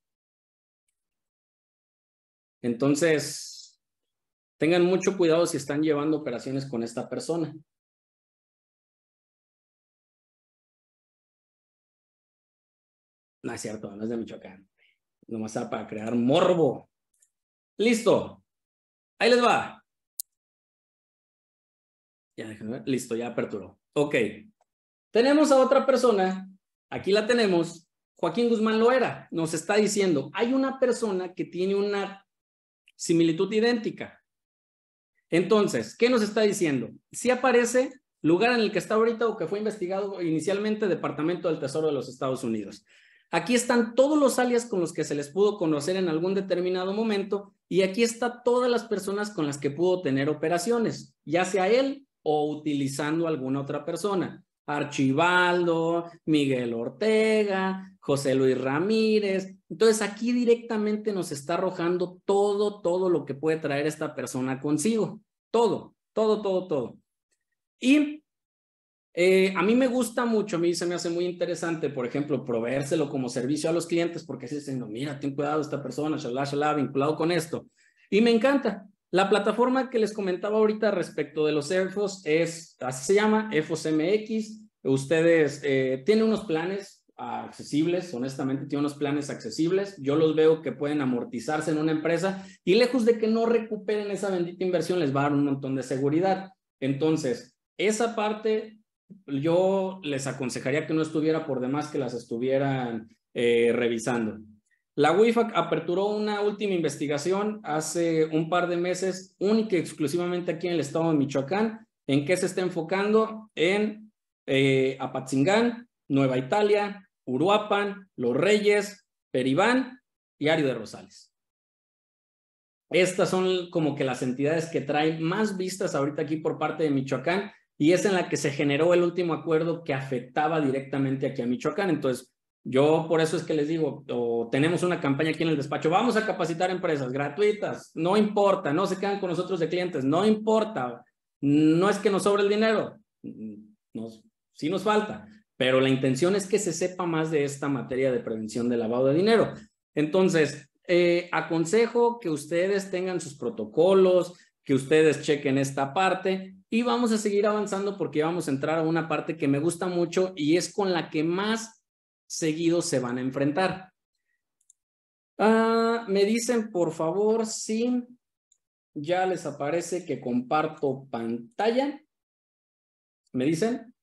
Entonces, tengan mucho cuidado si están llevando operaciones con esta persona. No es cierto, no es de Michoacán. Nomás está para crear morbo. Listo. Ahí les va. Ya déjenme ver. Listo, ya aperturó. Ok. Tenemos a otra persona. Aquí la tenemos. Joaquín Guzmán Loera nos está diciendo, hay una persona que tiene una similitud idéntica. Entonces, ¿qué nos está diciendo? Si aparece lugar en el que está ahorita o que fue investigado inicialmente, Departamento del Tesoro de los Estados Unidos. Aquí están todos los alias con los que se les pudo conocer en algún determinado momento y aquí está todas las personas con las que pudo tener operaciones, ya sea él o utilizando alguna otra persona. Archibaldo, Miguel Ortega, José Luis Ramírez. Entonces aquí directamente nos está arrojando todo lo que puede traer esta persona consigo. Todo. Y a mí me gusta mucho, a mí se me hace muy interesante, por ejemplo, proveérselo como servicio a los clientes porque así dicen, mira, ten cuidado esta persona, shalá, vinculado con esto. Y me encanta. La plataforma que les comentaba ahorita respecto de los EFOS es, así se llama, EFOS MX. Ustedes tienen unos planes accesibles, honestamente tienen unos planes accesibles. Yo los veo que pueden amortizarse en una empresa y lejos de que no recuperen esa bendita inversión, les va a dar un montón de seguridad. Entonces, esa parte yo les aconsejaría que no estuviera por demás que las estuvieran revisando. La UIF aperturó una última investigación hace un par de meses, única y exclusivamente aquí en el estado de Michoacán. ¿En qué se está enfocando? En Apatzingán, Nueva Italia, Uruapan, Los Reyes, Peribán y Ario de Rosales. Estas son como que las entidades que traen más vistas ahorita aquí por parte de Michoacán y es en la que se generó el último acuerdo que afectaba directamente aquí a Michoacán. Entonces, yo por eso es que les digo, tenemos una campaña aquí en el despacho, vamos a capacitar empresas gratuitas, no importa, no se quedan con nosotros de clientes, no importa, no es que nos sobre el dinero, sí nos falta, pero la intención es que se sepa más de esta materia de prevención de lavado de dinero. Entonces, aconsejo que ustedes tengan sus protocolos, que ustedes chequen esta parte y vamos a seguir avanzando porque vamos a entrar a una parte que me gusta mucho y es con la que más seguidos se van a enfrentar. Me dicen, por favor, si ya les aparece que comparto pantalla. ¿Me dicen?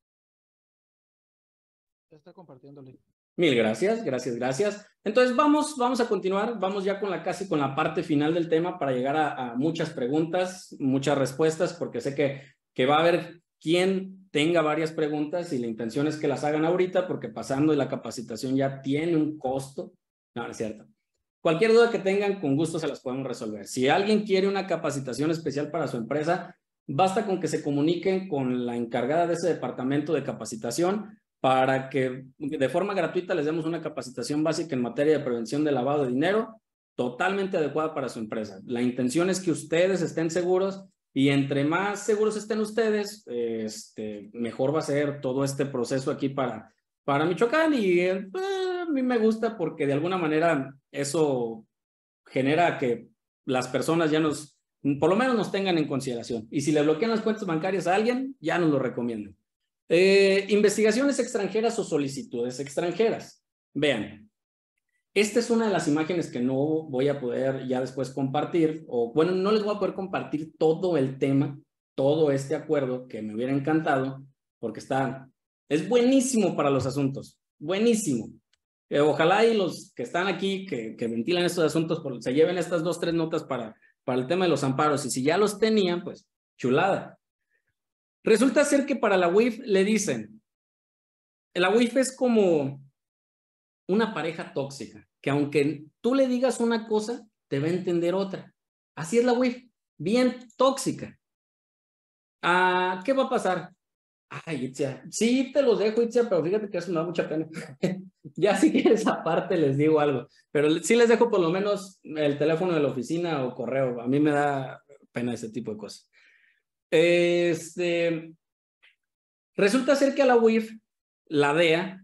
Ya está compartiéndole. Mil gracias. Entonces vamos a continuar, vamos ya con casi con la parte final del tema para llegar a muchas preguntas, muchas respuestas, porque sé que va a haber quien tenga varias preguntas y la intención es que las hagan ahorita porque pasando de la capacitación ya tiene un costo. No, no es cierto. Cualquier duda que tengan, con gusto se las podemos resolver. Si alguien quiere una capacitación especial para su empresa, basta con que se comuniquen con la encargada de ese departamento de capacitación para que de forma gratuita les demos una capacitación básica en materia de prevención de lavado de dinero totalmente adecuada para su empresa. La intención es que ustedes estén seguros y entre más seguros estén ustedes, mejor va a ser todo este proceso aquí para Michoacán y a mí me gusta porque de alguna manera eso genera que las personas ya por lo menos nos tengan en consideración y si le bloquean las cuentas bancarias a alguien, ya nos lo recomiendan. Investigaciones extranjeras o solicitudes extranjeras. Vean, esta es una de las imágenes que no voy a poder ya después compartir, o bueno, no les voy a poder compartir todo el tema, todo este acuerdo que me hubiera encantado, porque es buenísimo para los asuntos, buenísimo. Ojalá y los que están aquí, que ventilan estos asuntos, se lleven estas 2 o 3 notas para el tema de los amparos, y si ya los tenían, pues chulada. Resulta ser que para la UIF le dicen, la UIF es como una pareja tóxica, que aunque tú le digas una cosa, te va a entender otra. Así es la UIF, bien tóxica. ¿Qué va a pasar? Ay, Itzia, sí te los dejo, Itzia, pero fíjate que eso me da mucha pena. Ya si quieres aparte les digo algo, pero sí les dejo por lo menos el teléfono de la oficina o correo. A mí me da pena ese tipo de cosas. Resulta ser que a la UIF, la DEA,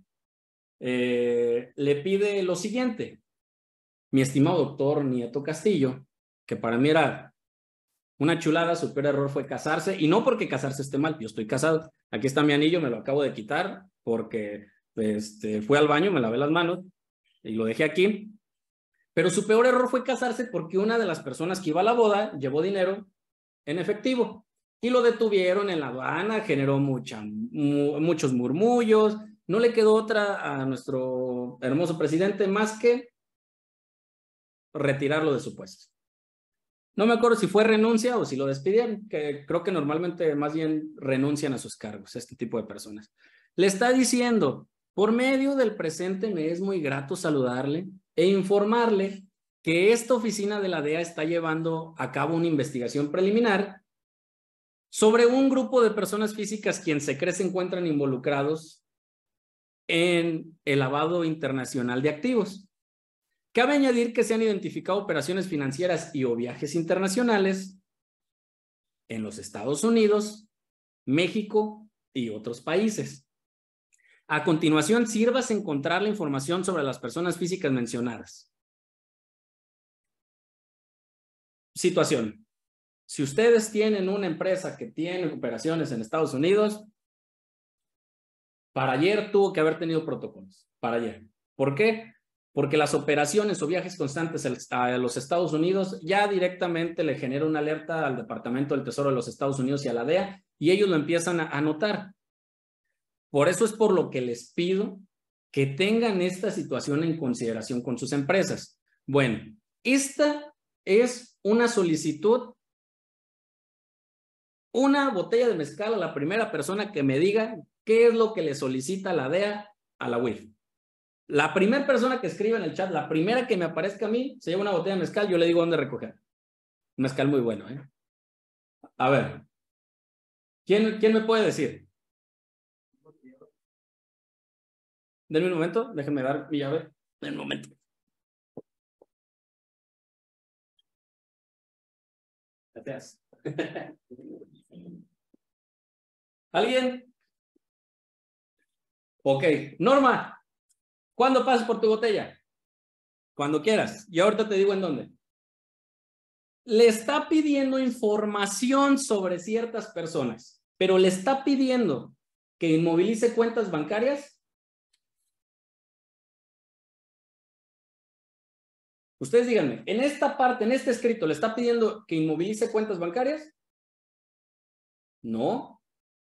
le pide lo siguiente. Mi estimado doctor Nieto Castillo, que para mí era una chulada, su peor error fue casarse, y no porque casarse esté mal, yo estoy casado. Aquí está mi anillo, me lo acabo de quitar porque fui al baño, me lavé las manos y lo dejé aquí. Pero su peor error fue casarse porque una de las personas que iba a la boda llevó dinero en efectivo y lo detuvieron en la aduana, generó muchos murmullos. No le quedó otra a nuestro hermoso presidente más que retirarlo de su puesto. No me acuerdo si fue renuncia o si lo despidieron, que creo que normalmente más bien renuncian a sus cargos, este tipo de personas. Le está diciendo, por medio del presente me es muy grato saludarle e informarle que esta oficina de la DEA está llevando a cabo una investigación preliminar sobre un grupo de personas físicas quien se cree se encuentran involucrados en el lavado internacional de activos. Cabe añadir que se han identificado operaciones financieras y o viajes internacionales en los Estados Unidos, México y otros países. A continuación, sírvase encontrar la información sobre las personas físicas mencionadas. Situación. Si ustedes tienen una empresa que tiene operaciones en Estados Unidos, para ayer tuvo que haber tenido protocolos. Para ayer. ¿Por qué? Porque las operaciones o viajes constantes a los Estados Unidos ya directamente le genera una alerta al Departamento del Tesoro de los Estados Unidos y a la DEA y ellos lo empiezan a notar. Por eso es por lo que les pido que tengan esta situación en consideración con sus empresas. Bueno, esta es una solicitud, una botella de mezcal a la primera persona que me diga qué es lo que le solicita la DEA a la UIF. La primera persona que escriba en el chat, la primera que me aparezca a mí, se lleva una botella de mezcal, yo le digo dónde recoger. Un mezcal muy bueno, ¿eh? A ver, ¿quién me puede decir? Denme un momento, déjenme dar mi llave. Denme un momento. Gracias. ¿Alguien? Ok. Norma, ¿cuándo pasas por tu botella? Cuando quieras. Y ahorita te digo en dónde. Le está pidiendo información sobre ciertas personas, pero le está pidiendo que inmovilice cuentas bancarias. Ustedes díganme, en esta parte, en este escrito, ¿le está pidiendo que inmovilice cuentas bancarias? No.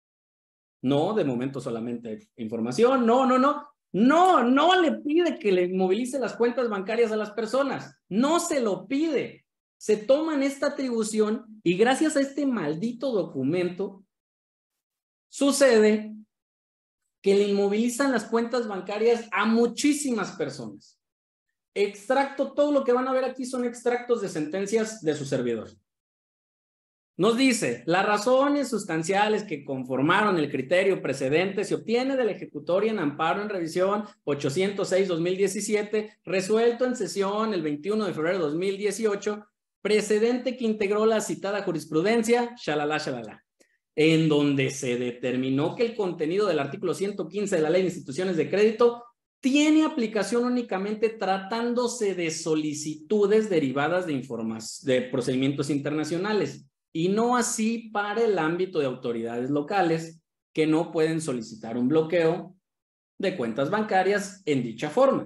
No, de momento solamente información. No le pide que le inmovilice las cuentas bancarias a las personas. No se lo pide. Se toman esta atribución y gracias a este maldito documento sucede que le inmovilizan las cuentas bancarias a muchísimas personas. Extracto, todo lo que van a ver aquí son extractos de sentencias de su servidor. Nos dice, las razones sustanciales que conformaron el criterio precedente se obtiene de la ejecutoria en amparo en revisión 806-2017, resuelto en sesión el 21 de febrero de 2018, precedente que integró la citada jurisprudencia, shalala, en donde se determinó que el contenido del artículo 115 de la Ley de Instituciones de Crédito tiene aplicación únicamente tratándose de solicitudes derivadas de procedimientos internacionales y no así para el ámbito de autoridades locales que no pueden solicitar un bloqueo de cuentas bancarias en dicha forma.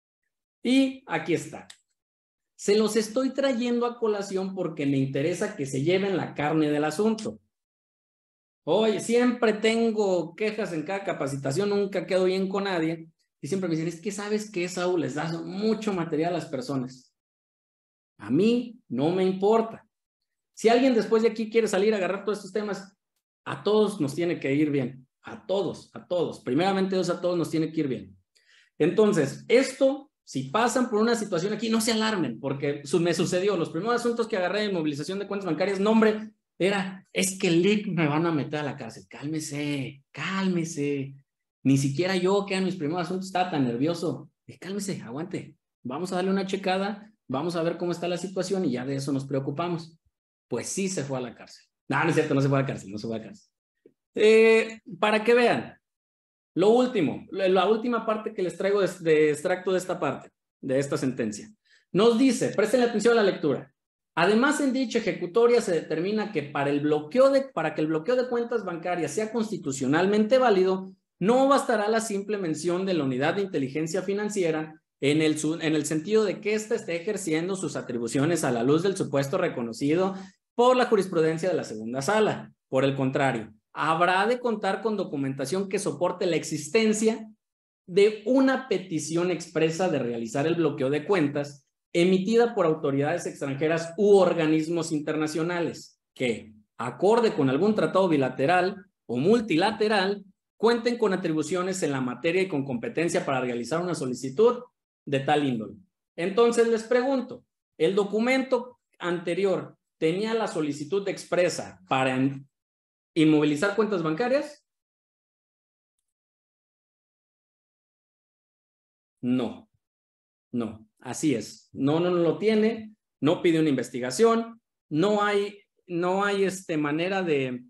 Y aquí está. Se los estoy trayendo a colación porque me interesa que se lleven la carne del asunto. Oye, siempre tengo quejas en cada capacitación, nunca quedo bien con nadie. Y siempre me dicen, es que sabes que Saúl les da mucho material a las personas. A mí no me importa. Si alguien después de aquí quiere salir a agarrar todos estos temas, a todos nos tiene que ir bien. A todos. Primeramente Dios, a todos nos tiene que ir bien. Entonces, esto, si pasan por una situación aquí, no se alarmen, porque me sucedió. Los primeros asuntos que agarré de movilización de cuentas bancarias, nombre, es que el LIC me van a meter a la cárcel. Cálmese. Ni siquiera yo, que en mis primeros asuntos estaba tan nervioso. Cálmese, aguante. Vamos a darle una checada, vamos a ver cómo está la situación y ya de eso nos preocupamos. Pues sí se fue a la cárcel. No es cierto, no se fue a la cárcel, para que vean, lo último, la última parte que les traigo de extracto de esta parte, de esta sentencia. Nos dice, presten atención a la lectura. Además, en dicha ejecutoria se determina que para que el bloqueo de cuentas bancarias sea constitucionalmente válido, No bastará la simple mención de la unidad de inteligencia financiera en el sentido de que ésta esté ejerciendo sus atribuciones a la luz del supuesto reconocido por la jurisprudencia de la segunda sala. Por el contrario, habrá de contar con documentación que soporte la existencia de una petición expresa de realizar el bloqueo de cuentas emitida por autoridades extranjeras u organismos internacionales que, acorde con algún tratado bilateral o multilateral, cuenten con atribuciones en la materia y con competencia para realizar una solicitud de tal índole. Entonces les pregunto, ¿el documento anterior tenía la solicitud expresa para inmovilizar cuentas bancarias? No, no, así es. No lo tiene, no pide una investigación, no hay manera de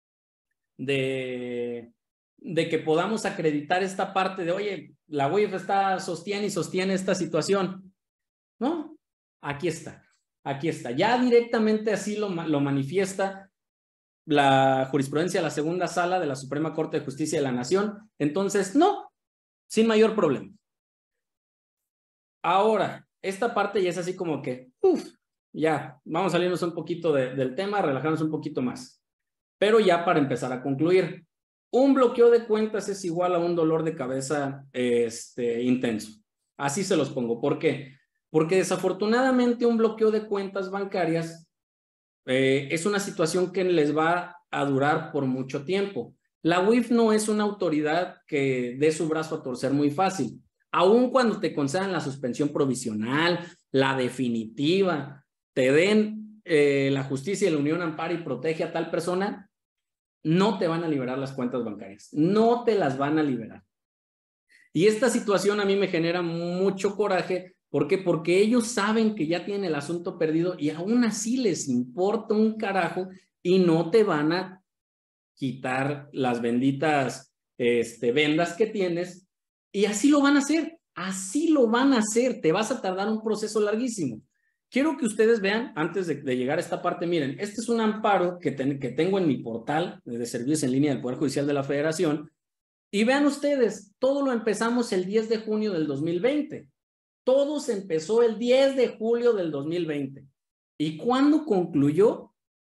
que podamos acreditar esta parte de, oye, la UIF sostiene esta situación. No, aquí está. Ya directamente así lo manifiesta la jurisprudencia de la segunda sala de la Suprema Corte de Justicia de la Nación. Entonces, no, sin mayor problema. Ahora, esta parte ya es así como que, ya, vamos a salirnos un poquito del tema, relajarnos un poquito más. Pero ya para empezar a concluir, un bloqueo de cuentas es igual a un dolor de cabeza intenso. Así se los pongo. ¿Por qué? Porque desafortunadamente un bloqueo de cuentas bancarias es una situación que les va a durar por mucho tiempo. La UIF no es una autoridad que dé su brazo a torcer muy fácil. Aun cuando te concedan la suspensión provisional, la definitiva, te den la justicia y la unión ampara y protege a tal persona, no te van a liberar las cuentas bancarias. No te las van a liberar. Y esta situación a mí me genera mucho coraje. ¿Por qué? Porque ellos saben que ya tienen el asunto perdido y aún así les importa un carajo y no te van a quitar las benditas vendas que tienes. Y así lo van a hacer. Así lo van a hacer. Te vas a tardar un proceso larguísimo. Quiero que ustedes vean, antes de llegar a esta parte, miren, este es un amparo que tengo en mi portal de servicios en línea del Poder Judicial de la Federación. Y vean ustedes, todo lo empezamos el 10 de junio del 2020. Todo se empezó el 10 de julio del 2020. ¿Y cuándo concluyó?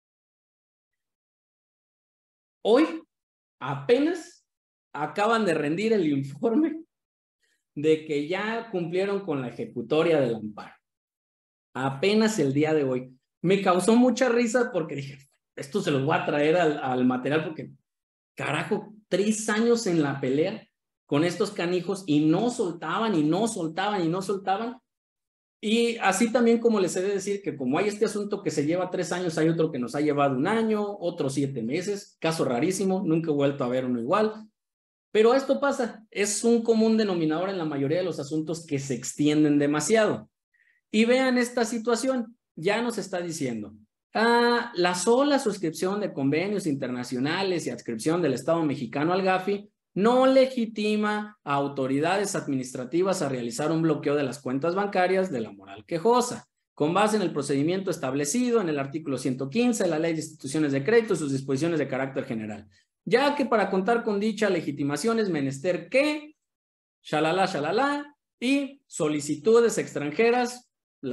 Hoy apenas acaban de rendir el informe de que ya cumplieron con la ejecutoria del amparo. Apenas el día de hoy. Me causó mucha risa porque dije, esto se los voy a traer al material porque, carajo, 3 años en la pelea con estos canijos y no soltaban y no soltaban y no soltaban. Y así también como les he de decir que como hay este asunto que se lleva 3 años, hay otro que nos ha llevado 1 año, otro 7 meses, caso rarísimo, nunca he vuelto a ver uno igual. Pero esto pasa, es un común denominador en la mayoría de los asuntos que se extienden demasiado. Y vean esta situación, ya nos está diciendo, la sola suscripción de convenios internacionales y adscripción del Estado mexicano al GAFI no legitima a autoridades administrativas a realizar un bloqueo de las cuentas bancarias de la moral quejosa, con base en el procedimiento establecido en el artículo 115 de la Ley de Instituciones de Crédito y sus disposiciones de carácter general, ya que para contar con dicha legitimación es menester que, shalala, y solicitudes extranjeras,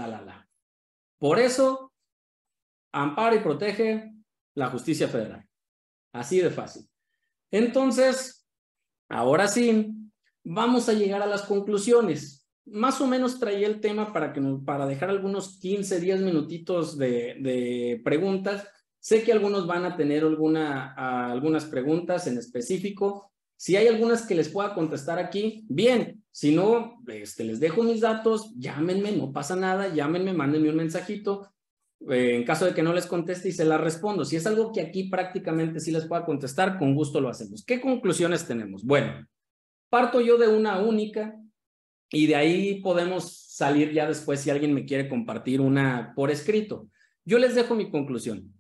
Por eso, ampara y protege la justicia federal. Así de fácil. Entonces, ahora sí, vamos a llegar a las conclusiones. Más o menos traía el tema para dejar algunos 15, 10 minutitos de preguntas. Sé que algunos van a tener algunas preguntas en específico. Si hay algunas que les pueda contestar aquí, bien. Si no, les dejo mis datos, llámenme, no pasa nada, llámenme, mándenme un mensajito. En caso de que no les conteste y se las respondo. Si es algo que aquí prácticamente sí les pueda contestar, con gusto lo hacemos. ¿Qué conclusiones tenemos? Bueno, parto yo de una única y de ahí podemos salir ya después si alguien me quiere compartir una por escrito. Yo les dejo mi conclusión.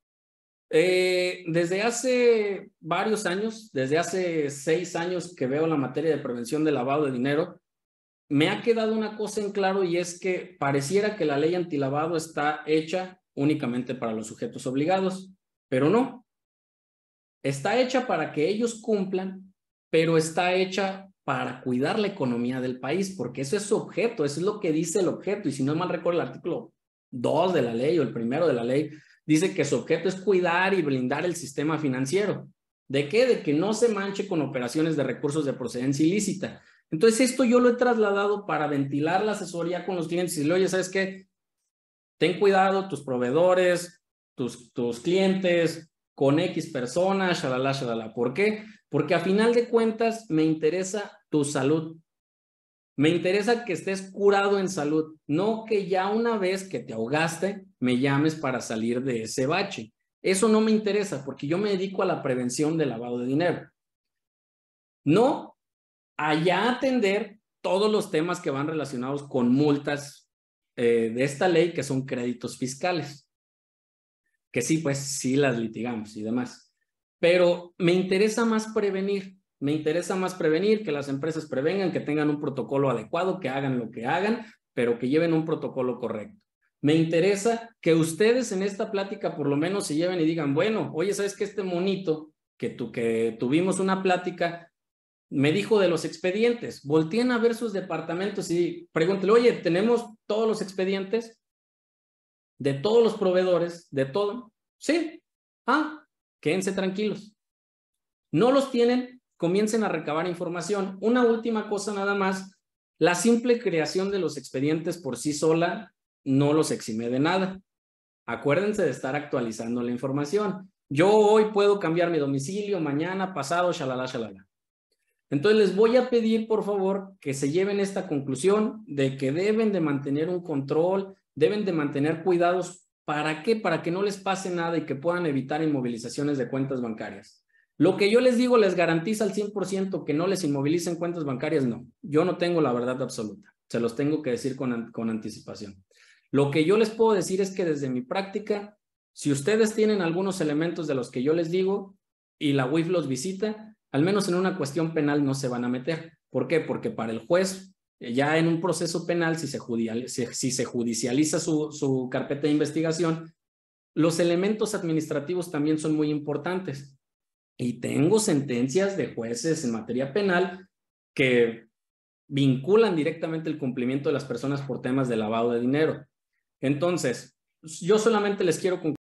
Desde hace varios años, desde hace 6 años que veo la materia de prevención del lavado de dinero, me ha quedado una cosa en claro y es que pareciera que la ley antilavado está hecha únicamente para los sujetos obligados, pero no. Está hecha para que ellos cumplan, pero está hecha para cuidar la economía del país, porque eso es su objeto, eso es lo que dice el objeto, y si no mal recuerdo el artículo 2 de la ley o el primero de la ley, dice que su objeto es cuidar y blindar el sistema financiero. ¿De qué? De que no se manche con operaciones de recursos de procedencia ilícita. Entonces esto yo lo he trasladado para ventilar la asesoría con los clientes y decirle, oye, ¿sabes qué? Ten cuidado, tus proveedores, tus clientes, con X personas, shalala, shalala. ¿Por qué? Porque a final de cuentas me interesa tu salud. Me interesa que estés curado en salud, no que ya una vez que te ahogaste me llames para salir de ese bache. Eso no me interesa porque yo me dedico a la prevención del lavado de dinero. No allá atender todos los temas que van relacionados con multas de esta ley, que son créditos fiscales. Que sí, pues sí las litigamos y demás. Pero me interesa más prevenir. Me interesa más prevenir, que las empresas prevengan, que tengan un protocolo adecuado, que hagan lo que hagan, pero que lleven un protocolo correcto. Me interesa que ustedes en esta plática por lo menos se lleven y digan, bueno, oye, ¿sabes qué? Este monito que tuvimos una plática me dijo de los expedientes. Volteen a ver sus departamentos y pregúntele, oye, ¿tenemos todos los expedientes? ¿De todos los proveedores? ¿De todo? Sí. Ah, quédense tranquilos. No los tienen, comiencen a recabar información. Una última cosa nada más, la simple creación de los expedientes por sí sola no los exime de nada. Acuérdense de estar actualizando la información. Yo hoy puedo cambiar mi domicilio, mañana, pasado, shalala, shalala. Entonces les voy a pedir, por favor, que se lleven esta conclusión de que deben de mantener un control, deben de mantener cuidados. ¿Para qué? Para que no les pase nada y que puedan evitar inmovilizaciones de cuentas bancarias. Lo que yo les digo les garantiza al 100% que no les inmovilicen cuentas bancarias, no. Yo no tengo la verdad absoluta. Se los tengo que decir con anticipación. Lo que yo les puedo decir es que desde mi práctica, si ustedes tienen algunos elementos de los que yo les digo y la UIF los visita, al menos en una cuestión penal no se van a meter. ¿Por qué? Porque para el juez, ya en un proceso penal, si se judicializa su carpeta de investigación, los elementos administrativos también son muy importantes. Y tengo sentencias de jueces en materia penal que vinculan directamente el cumplimiento de las personas por temas de lavado de dinero. Entonces, yo solamente les quiero concluir